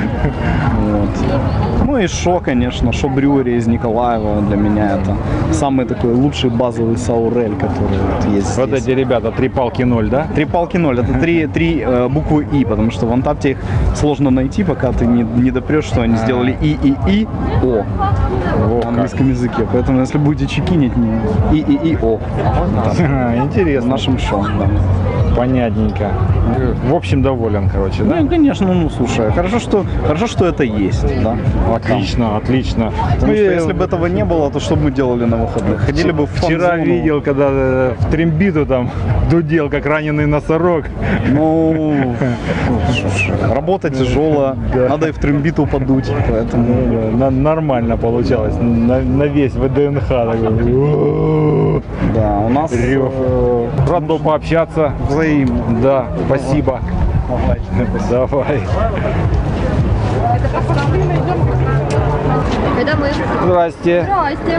Ну и шо, конечно, шо брюери из Николаева для меня это самый такой лучший базовый саурель, который вот есть Вот здесь. эти ребята, 3 палки 0, да? 3 палки 0, это три буквы И, потому что в Антапте их сложно найти, пока ты не допрешь, что они сделали И, О в английском языке. Поэтому если будете чекинить, И, О. Интересно. В нашем шоу, да. Понятненько. В общем, доволен, короче, да? Ну, конечно, ну, слушай, хорошо, что это есть, да? Отлично, отлично. Потому что если бы этого не было, то что бы мы делали на выходных? Ходили бы в Вчера фан-зону. видел, когда в трембиту там дудел, как раненый носорог. Ну, работа тяжелая, надо и в трембиту подуть, поэтому... Нормально получалось, на весь ВДНХ. Да, у нас... Рад был пообщаться. Взаимно. Да, спасибо. Давай. Это мы. Здрасте. Здрасте.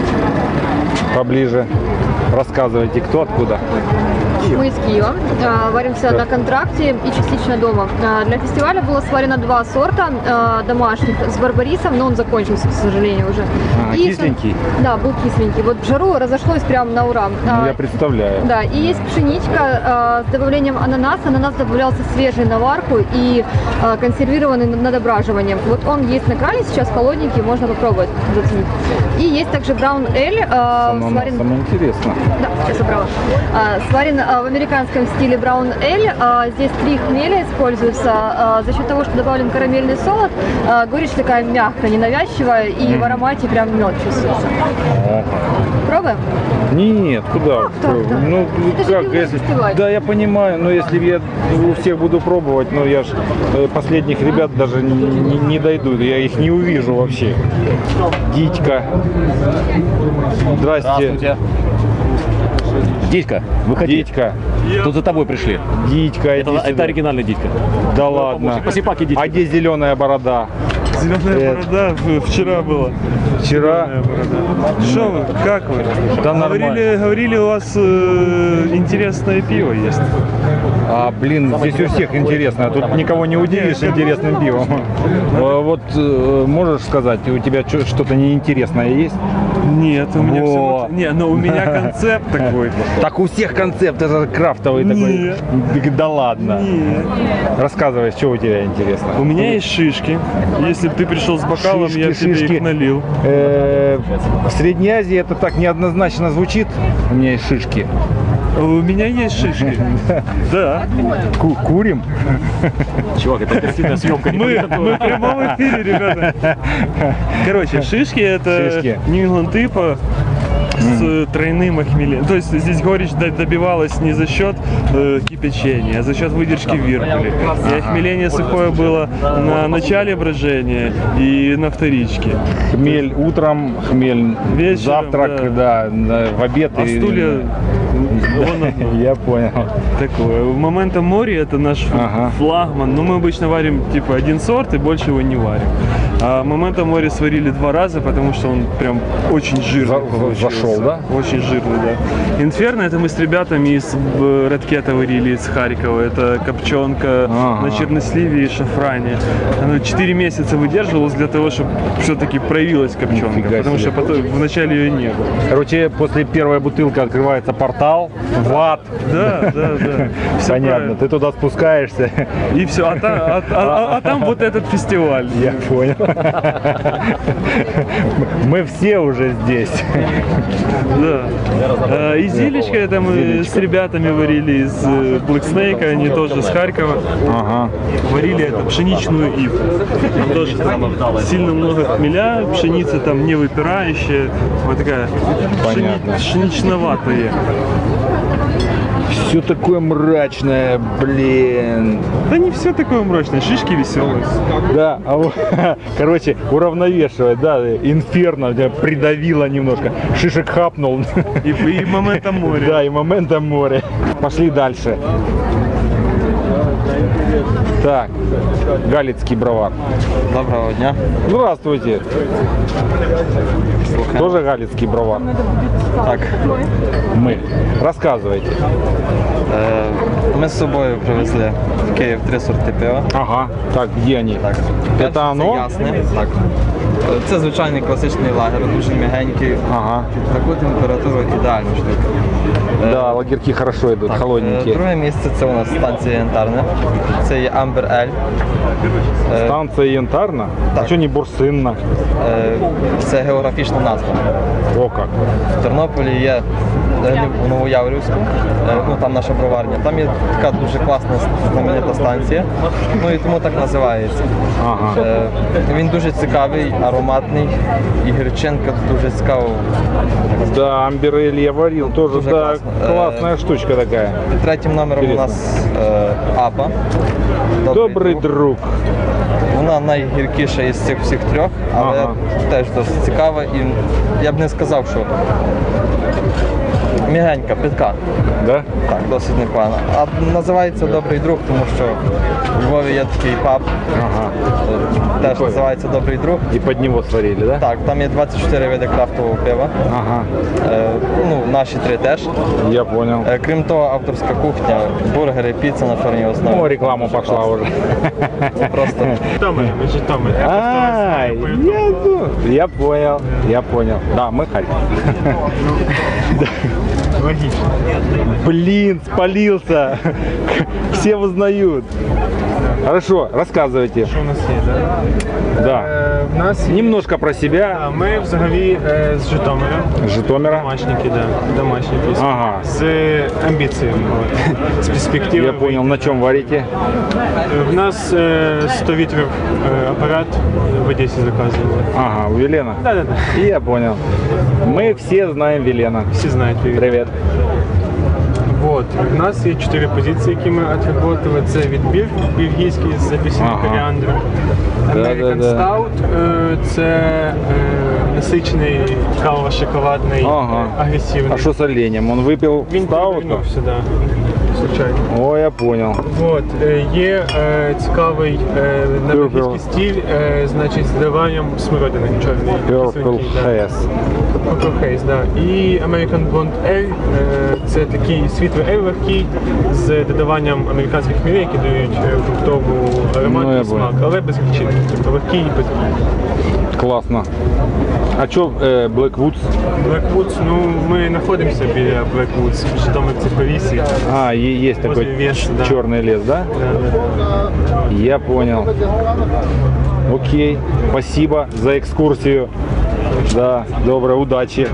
Поближе. Рассказывайте, кто, откуда. Мы из Киева, варимся на контракте и частично дома. Для фестиваля было сварено 2 сорта домашних с барбарисом, но он закончился, к сожалению, уже. И кисленький? Да, был кисленький. Вот в жару разошлось прямо на ура. Ну, я представляю. Да, и есть пшеничка с добавлением ананаса. Ананас добавлялся свежий на варку и консервированный на дображивание. Вот он есть на кране сейчас, холодненький, можно попробовать заценить. И есть также браун эль. Самое интересное. Да, сейчас убрала. Сварен в американском стиле браун эль. Здесь 3 хмеля используются. За счет того, что добавлен карамельный солод, горечь такая мягкая, ненавязчивая, и в аромате прям мед чувствуется. Пробуем? Нет, куда? Ну, Это же как, пивной если... фестиваль. Да, я понимаю, но если я у всех буду пробовать, ну, я ж последних ребят даже не дойду, я их не увижу вообще. Дитька. Здрасте. Здравствуйте. Дитька, выходи. Дитька. Тут за тобой пришли. Дитька, это оригинальный Дитька. Да ладно. Посипаки Дитька. А где зеленая борода? Зеленая борода вчера была. Вчера? Что вы, как вы? Да нормально. Говорили, у вас интересное пиво есть. А, блин, здесь у всех интересно. Тут никого не удивишь интересным пивом. Вот можешь сказать, у тебя что-то неинтересное есть? Нет, у меня все... Не, но у меня концепт такой. Так у всех концепт, это крафтовый такой. Да ладно. Нет. Рассказывай, что у тебя интересно. У меня есть шишки. Если бы ты пришел с бокалом, я бы тебе их налил. В Средней Азии это так неоднозначно звучит. У меня есть шишки. У меня есть шишки. Да. Курим? Чувак, это оперативная съемка. Мы в прямом эфире, ребята. Короче, шишки это New England типа с тройным охмелением. То есть здесь горечь добивалась не за счет кипячения, а за счет выдержки виркули. И охмеление сухое было на начале брожения и на вторичке. Хмель утром, хмель вечером, завтрак, да, в обед. А стулья... Я понял. Такое. Момента Мори это наш флагман. Но мы обычно варим типа один сорт и больше его не варим. А Момента Мори сварили 2 раза, потому что он прям очень жирный получился. Формол, да? Очень жирный, да. Инферно это мы с ребятами из Редкета варили, из Харькова. Это копченка на черносливе и шафране. Она 4 месяца выдерживалась для того, чтобы все-таки проявилась копченка. Потому что потом, вначале ее не было. Короче, после первой бутылки открывается портал в ад. Да. Понятно, ты туда спускаешься. И все, а там вот этот фестиваль. Я понял. Мы все уже здесь. Да. И зелечко это мы с ребятами варили из Black Snake, они тоже с Харькова. Ага. Варили это пшеничную иву. Тоже сильно много хмеля, пшеница там не выпирающая, вот такая пшеничноватая. Все такое мрачное, блин. Да не все такое мрачное, шишки веселые. Да, короче, уравновешивает, да, инферно придавило немножко, шишек хапнул. И моментом моря. Да, и моментом моря. Пошли дальше. Так, Галицкий бровар. Доброго дня. Здравствуйте. Тоже Галицкий бровар? Так. Мы. Рассказывайте. Ми з собою привезли в Київ 3 сорти пива. Ага. Так, где они? Так. Это оно? Ясне. Так. Це звичайний класичний лагер, дуже м'ягенький. Ага. Таку температуру ідеальна штука. Да, лагерки хорошо йдуть, холодненькі. Друге місце це у нас станція Янтарна. Це є Amber Ale. Станція Янтарна? А чого не Бурсинна? Це географічна назва. О, як. В Тернополі є в Новояворівську, ну там наша броварня. Там є така дуже класна знаменита станція, ну і тому так називається. Ага. Він дуже цікавий, ароматний, і гірчинка дуже цікава. Да, Amber Ale я варил, тоже да, классная штучка такая. Третім номером у нас Апа. Добрий друг. Вона найгіркіша із цих всіх трьох, але теж досить цікава і я б не сказав, що м'ягенька, питка. Да? Так, досить непогано. А називається Добрий друг, тому що у Львові є такий паб. Ага. Теж називається Добрий друг. І під нього сварили, да? Так, там є 24 види крафтового пива. Ага. Ну, наші 3 теж. Я понял. Крім того, авторська кухня, бургери, піца на чорній основі. Ну, реклама пошла уже. Просто. Житомир. Я понял. Да, мы Харьков. Логично. Блин, спалился. Все узнают. Хорошо, рассказывайте. Що у нас є, да? Да. В нас є... Немножко про себя. Ми взагалі з Житомира. Житомира? Домашники, да. Домашники. Ага. З амбіціями, з перспективою. Я понял, на чем варите? В нас 100 литров аппарат в Одессе заказывали. Ага, у Велена? Да. Я понял. Мы все знаем Велена. Все знают Велена. Привет. Вот. У нас є 4 позиції, які ми відработали. Це відбір бельгійський з апельсином коріандром. American Stout – це насичений каво-шоколадний, агресивний. А что с оленем? Он выпил стаут? Він да. Случайно. О, я понял. Вот. Є цікавий на бельгійський стиль, значить, з додаванням смородини чорної. Purple Haze. Purple Haze, да. І American Blonde Ale – це такий світлий ale легкий з додаванням американських хмелей, які дають фруктову аромат і смак, але без гірчинки. Тобто легкий і без Классно. А что Blackwoods? Blackwoods, ну мы находимся біля Blackwoods, в Житомирці Повісі. А, есть такой да. черный лес, да? Да. Я понял. Окей, спасибо за экскурсию. Да, доброй удачи.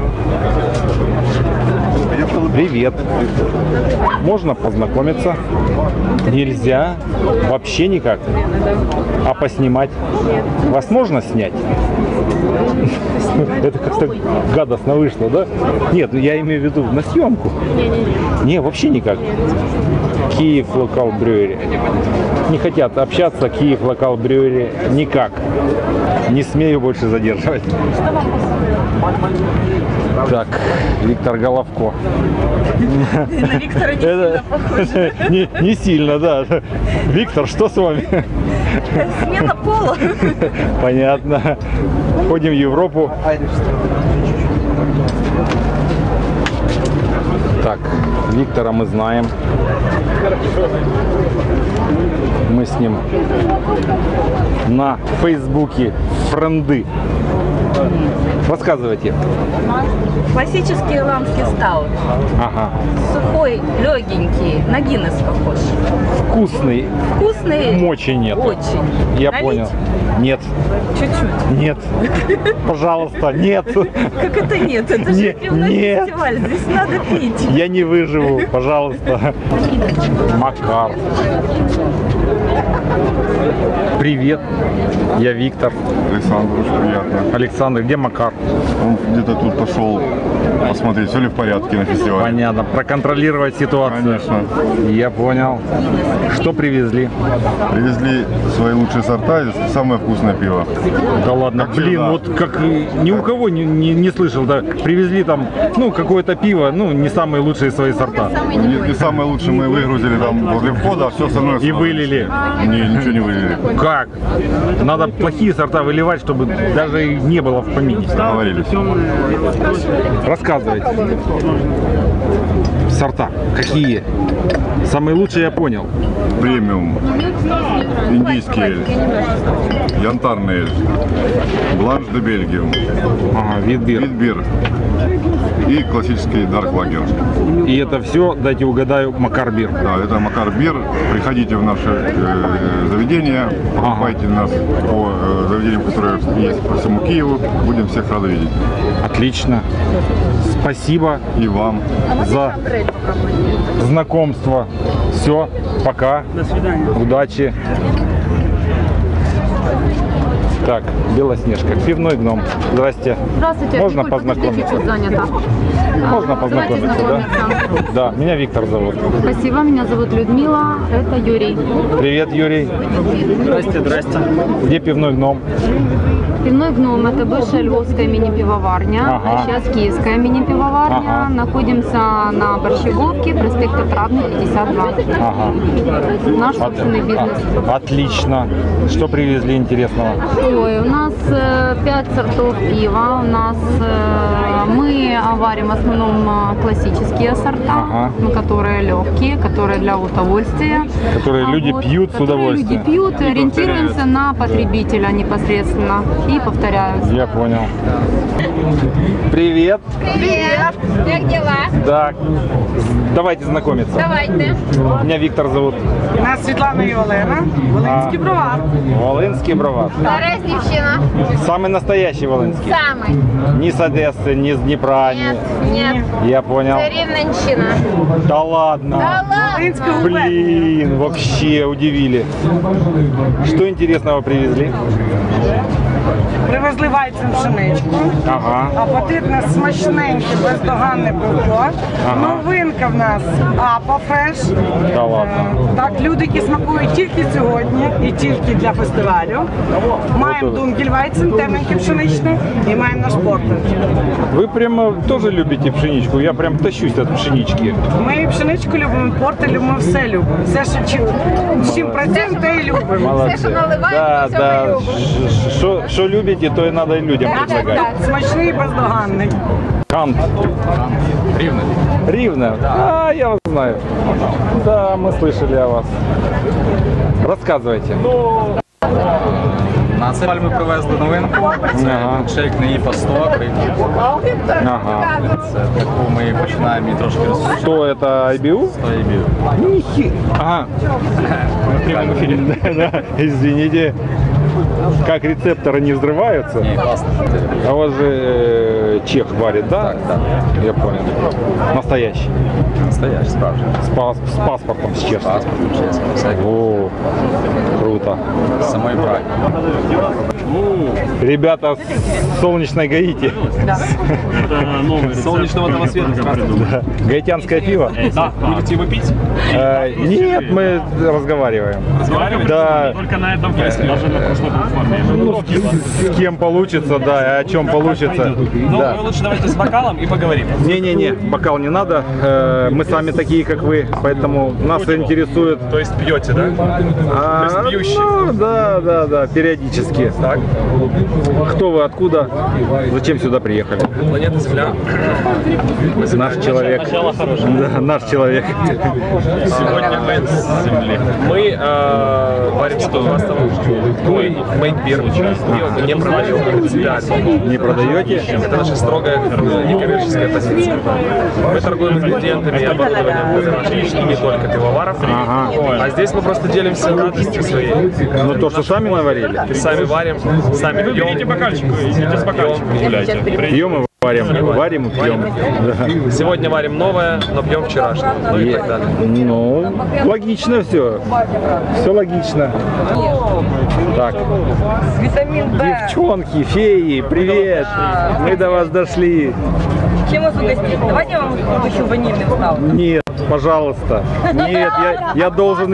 Привет. Можно познакомиться? Нельзя? Вообще никак? А поснимать? Вас можно снять? Это как-то гадостно вышло, да? Нет, я имею в виду на съемку. Не, вообще никак. Киев Local Brewery. Не хотят общаться, Киев Local Brewery никак. Не смею больше задерживать. Так, Виктор Головко. На Виктора не сильно похоже. Не сильно, да. Виктор, что с вами? Смена пола. Понятно. Ходим в Европу. Так, Виктора мы знаем. Мы с ним на Фейсбуке френды. Рассказывайте. Классический ирландский стаут. Ага. Сухой, легенький, на Гиннес похож. Вкусный. Вкусный? Мочи нет. Очень. Я Налить? понял. Нет. Чуть-чуть. Нет. Пожалуйста, нет. Как это нет? Это же пивной фестиваль, здесь надо пить. Я не выживу, пожалуйста. Макар. Привет, я Виктор. Александр, очень приятно. Александр, где Макар? Он где-то тут пошел посмотреть, все ли в порядке на фестивале. Понятно, проконтролировать ситуацию. Конечно. Я понял. Что привезли? Привезли свои лучшие сорта и самое вкусное пиво. Да ладно, как блин, всегда. вот как ни у кого не слышал, да, привезли там, ну, какое-то пиво, ну, не самые лучшие свои сорта. Не самое лучшее мы выгрузили там возле входа, а все остальное... И вылили? Не, ничего не вылили. Как? Надо плохие сорта выливать, чтобы даже и не было в помине. Договорились. Рассказывайте. Сорта какие? Самые лучшие я понял. Премиум, индийский эль, янтарный эль, бланш де Бельгиум, витбир и классический дарк лагер. И это все, дайте угадаю, Макар бир. Да, это Макар бир. Приходите в наше заведение, покупайте нас по заведениям, которые есть по всему Киеву. Будем всех рады видеть. Отлично. Спасибо и вам за знакомство. Все, пока. До свидания. Удачи. Так, Белоснежка, пивной гном. Здрасте. Здравствуйте. Можно Николь, познакомиться? подождите, чуть занята. Можно Давайте познакомиться, да? Да, меня Виктор зовут. Спасибо, меня зовут Людмила, это Юрий. Привет, Юрий. Здрасте, здрасте. Где пивной гном? Пивной гном — это бывшая львовская мини-пивоварня, Ага. а сейчас киевская мини-пивоварня. Ага. Находимся на Борщеговке, проспект Отрадный, 52. Ага. Наш собственный бизнес. Отлично. Что привезли интересного? Ой, у нас 5 сортов пива. У нас мы варим в основном классические сорта, Ага. которые легкие, которые для удовольствия. Которые люди пьют с удовольствием. Люди пьют, ориентируемся на потребителя непосредственно и повторяются. Я понял. Привет. Привет! Как дела? Да. Давайте знакомиться. Давайте. Меня Виктор зовут. Нас Світлана і Олена, Волинський бровар. Волынский бровар. Старостівщина. Самый настоящий волынский. Самый. Ни с Одессы, ни с Днепра. Нет. Я понял. Це Рівненщина. Да ладно. Да ладно. Блин, вообще удивили. Что интересного привезли? Привезли вайцем пшеничку, Ага. апетитне, смачненьке, бездоганне пиво. Новинка в нас Апа Фреш. Да ладно. Так, люди, які смакують тільки сьогодні і тільки для фестивалю. Маємо Дунгельвайцен, темненький пшеничний, і маємо наш портер. Вы прямо тоже любите пшеничку? Я прям тащусь от пшенички. Ми пшеничку любимо, портер любимо, все любимо. Все, що з чим працюємо, те і любимо. Молодцы. Да, да. Что любите, то и надо и людям предлагать. Так, смачний і бездоганний. Кант. Рівне. Ривно? А, я вас знаю. Да, мы слышали о вас. Рассказывайте. На фестиваль ми привезли новинку. Це шейк на ІПА 100 крихів. Ага. Це таку ми починаємо її трошки розсушувати. 100 это IBU? 100 IBU. Нихи. Ага. В прямом эфире. Да, извините. Как рецепторы не взрываются? Не, классно. А у вас же чех варит, да? Так, да. Я понял. Настоящий? Настоящий, справжній. С паспортом, с чешским? Паспортом чеським. О, круто. З самої Праги. Ребята с солнечной Гаити. Солнечного новосвета. Да. Гаитянское пиво? Да. Будете его пить? Нет, мы разговариваем. Разговариваем? Да. Только на этом фесте, даже на прошлой платформе. Ну, с кем получится, да, о чем получится. Ну, Да. вы лучше давайте с бокалом и поговорим. Не-не-не, бокал не надо. Мы сами такие, как вы, поэтому нас интересует... То есть пьете, да? То есть пьющие. Ну, да, периодически. Так. Кто вы, откуда? Зачем сюда приехали? Планета Земля. Наш человек. Да, наш человек. Сегодня мы с Земли. Мы варим 120 мы первый час. Мы не продаем принципиально. Не продаете? Это наша строгая некоммерческая позиция. Мы торгуем ингредиентами и оборудованием для наших и не только пивоваров. А здесь мы просто делимся радостью своей. Ну то, что сами наварили? Сами варим, сами пьем. Идите с бокальчиком, гуляйте. Пьем и варим. Варим и пьем. Да. Сегодня варим новое, но пьем вчерашнее. Ну и так далее. Ну, логично все. Все логично. Так. Витамин Б. Девчонки, феи, привет. Мы до вас дошли. Чем вас угостить? Давайте я вам угощу ванильным стаутом. Нет, пожалуйста. Нет, я должен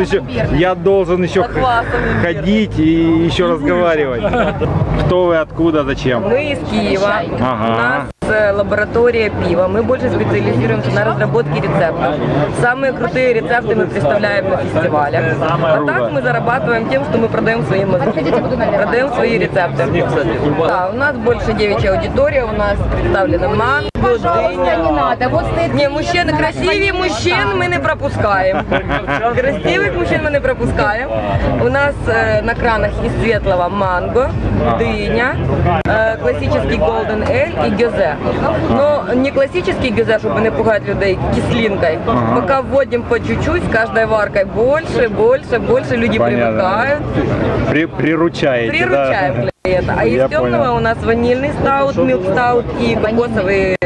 еще ходить и еще разговаривать. Кто вы, откуда, зачем? Мы из Киева. Ага. У нас лаборатория пива. Мы больше специализируемся на разработке рецептов. Самые крутые рецепты мы представляем на фестивалях. А так мы зарабатываем тем, что мы продаем свои мозги. Продаем свои рецепты. Да, у нас больше девичья аудитория. У нас представлена манго, дыня. Не надо. Вот стоит Не, мужчины, красиві мужчин ми не пропускаємо. Красивих мужчин ми не пропускаємо. У нас на кранах із світлого манго, дыня, классический Golden Ale и гюзе. Но не классический гюзе, чтобы не пугать людей кислинкой. Пока вводим по чуть-чуть, с каждой варкой больше люди привыкают. Приручаете, Приручаем для этого. А из темного у нас ванильный стаут, милк стаут и кокосовый.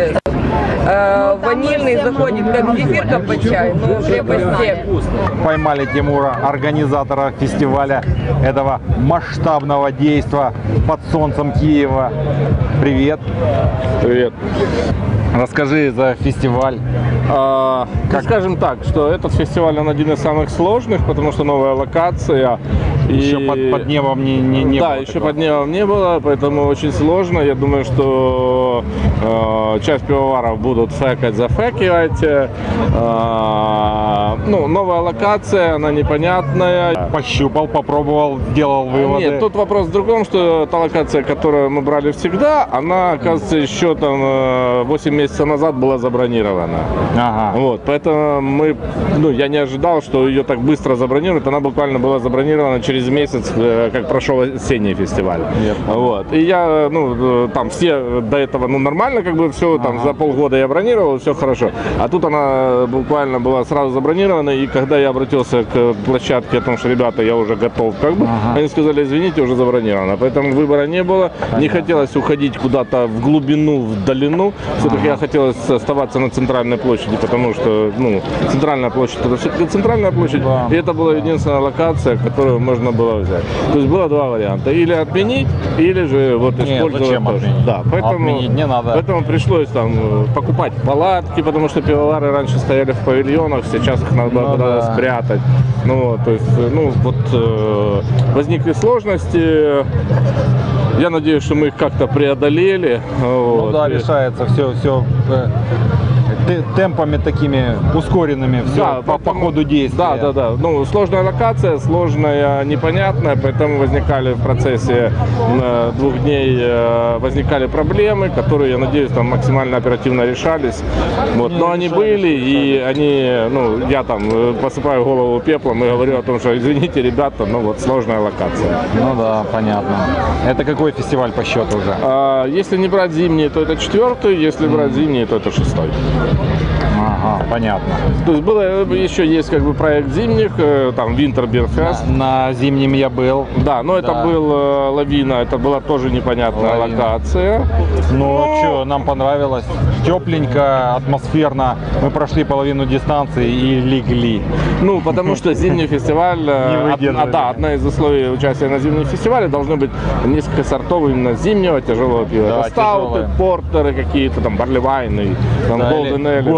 Ванильный заходит как зефирка под чай, но крепости. Поймали Тимура, организатора фестиваля этого масштабного действа под солнцем Киева. Привет. Привет. Расскажи за фестиваль. Скажем так, что этот фестиваль, он один из самых сложных, потому что новая локация. Еще под небом не было. Да, еще под небом не было, поэтому очень сложно. Я думаю, что часть пивоваров будут фэкать, зафэкивать. Ну, новая локация, она непонятная. Пощупал, попробовал, сделал выводы. Нет, тут вопрос в другом, что та локация, которую мы брали всегда, она, оказывается, еще там 8 месяцев назад была забронирована. Ага. Вот, поэтому я не ожидал, что ее так быстро забронируют. Она буквально была забронирована через месяц, как прошел осенний фестиваль. Вот. И я, там все до этого, нормально, как бы все, там за полгода я бронировал, все хорошо. А тут она буквально была сразу забронирована, и когда я обратился к площадке о том, что, ребята, я уже готов, как бы, они сказали, извините, уже забронировано. Поэтому выбора не было. Не хотелось уходить куда-то в глубину, в долину. Все-таки я хотел оставаться на центральной площади, потому что, центральная площадь, это все-таки центральная площадь, и это была единственная локация, которую можно было взять. То есть было два варианта: или отменить, или же использовать. Зачем отменить? Да, поэтому, отменить не надо. Поэтому пришлось там покупать палатки, потому что пивовары раньше стояли в павильонах, сейчас их надо было спрятать. То есть, возникли сложности. Я надеюсь, что мы их как-то преодолели. Решается все темпами такими ускоренными, все по ходу действия. Да. Сложная локация, сложная, непонятная, поэтому возникали в процессе 2 дней возникали проблемы, которые, я надеюсь, там максимально оперативно решались. Но они были, и они, я там посыпаю голову пеплом и говорю о том, что извините, ребята, сложная локация. Понятно. Это какой фестиваль по счету уже? Если не брать зимний, то это 4-й, если брать зимний, то это 6-й. Ага, понятно. То есть еще есть как бы проект зимних, там Winter Beer Fest. На зимнем я был. Да, но это был Лавина, это была тоже непонятная локация. Что, нам понравилось. Тепленько, атмосферно. Мы прошли половину дистанции и легли. Потому что зимний фестиваль, одна из условий участия на зимнем фестивале должно быть несколько сортов именно зимнего тяжелого пива. Это стауты, портеры какие-то, там барливайны, там Golden Ale.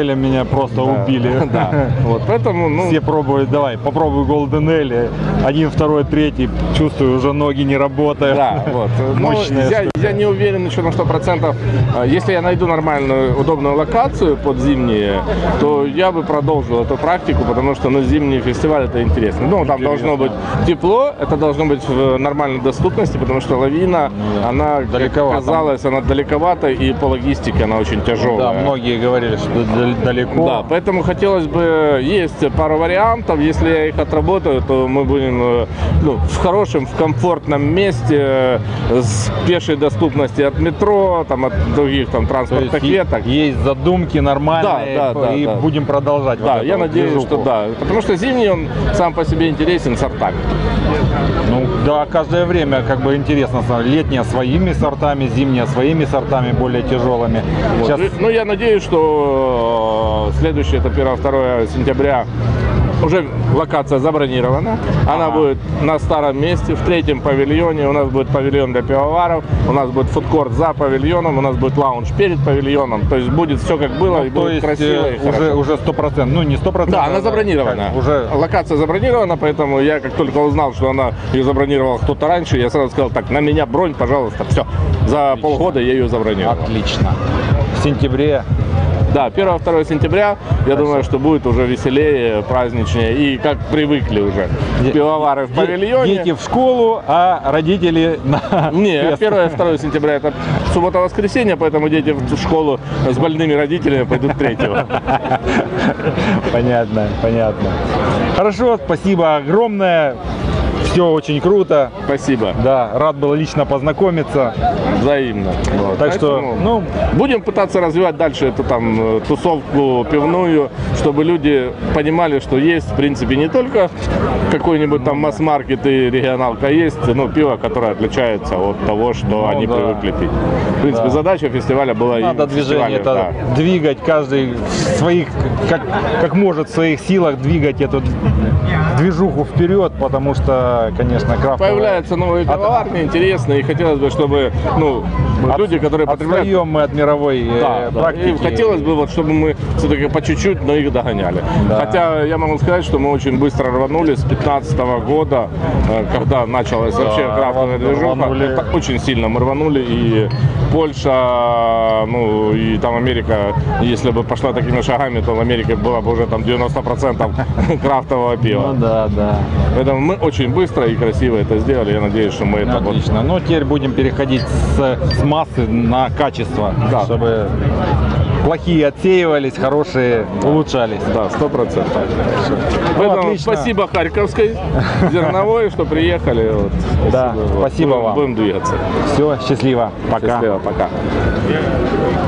Ale меня просто убили. Да. Вот, поэтому, ну... Все пробуют, давай, попробуй Golden Ale. 1, 2, 3, чувствую, уже ноги не работают. Да, вот. Мощная. Я не уверен еще на 100%. Если я найду нормальную, удобную локацию под зимние, то я бы продолжил эту практику, потому что зимний фестиваль это интересно. Ну, там должно быть тепло, это должно быть в нормальной доступности, потому что лавина, она, как казалось, она далековата, и по логистике она очень тяжелая. Да, многие говорили, что далеко. Да, поэтому хотелось бы, есть пару вариантов, если я их отработаю, то мы будем в хорошем, в комфортном месте, с пешей доступности от метро, там, от других там транспортных веток. Есть задумки нормальные, и будем продолжать. Да, я надеюсь, что да, потому что зимний он сам по себе интересен сортами. Ну да, каждое время как бы интересно. Летняя своими сортами, зимняя своими сортами, более тяжелыми. Вот. Сейчас... Ну я надеюсь, что следующее, это 1-2 сентября, уже локация забронирована. Она будет на старом месте, в 3-м павильоне. У нас будет павильон для пивоваров, у нас будет фудкорт за павильоном, у нас будет лаунж перед павильоном. То есть будет все как было, и будет красиво. Уже 100%, ну не 100%. Да, она забронирована. Уже локация забронирована, поэтому я как только узнал, что она ее забронировал кто-то раньше, я сразу сказал: так, на меня бронь, пожалуйста, все. За полгода я ее забронировал. Отлично. В сентябре. Да, 1-2 сентября, я думаю, что будет уже веселее, праздничнее, и как привыкли уже. Пивовары в павильоне. Дети в школу, а родители на Не, фест. 1-2 сентября это суббота-воскресенье, поэтому дети в школу с больными родителями пойдут 3-го. Понятно, понятно. Хорошо, спасибо огромное. Все очень круто. Спасибо. Да, рад был лично познакомиться. Взаимно. Вот. Так что, ну, будем пытаться развивать дальше эту там тусовку пивную, чтобы люди понимали, что есть, в принципе, не только какой-нибудь там масс-маркет и регионалка, есть, пиво, которое отличается от того, что они привыкли пить. В принципе, задача фестиваля была надо движение двигать, каждый в своих, как может в своих силах двигать эту движуху вперед, потому что, конечно, крафтовая... Появляются новые пивоварни, интересные, и хотелось бы, чтобы, люди, которые потребляют... Отстаем мы от мировой практики. И хотелось бы, чтобы мы все-таки по чуть-чуть, но их догоняли. Да. Хотя я могу сказать, что мы очень быстро рванули с 2015 года, когда началась вообще крафтовая движуха. Очень сильно мы рванули, и Польша, и там Америка, если бы пошла такими шагами, то в Америке было бы уже там 90% крафтового пива. Да. Поэтому мы очень быстро и красиво это сделали. Я надеюсь, что мы это... Отлично. Ну, теперь будем переходить с массы на качество, чтобы плохие отсеивались, хорошие улучшались. Да, 100%. Поэтому спасибо Харьковской зерновой, что приехали. Да, спасибо вам. Будем двигаться. Все, счастливо. Пока. Счастливо, пока.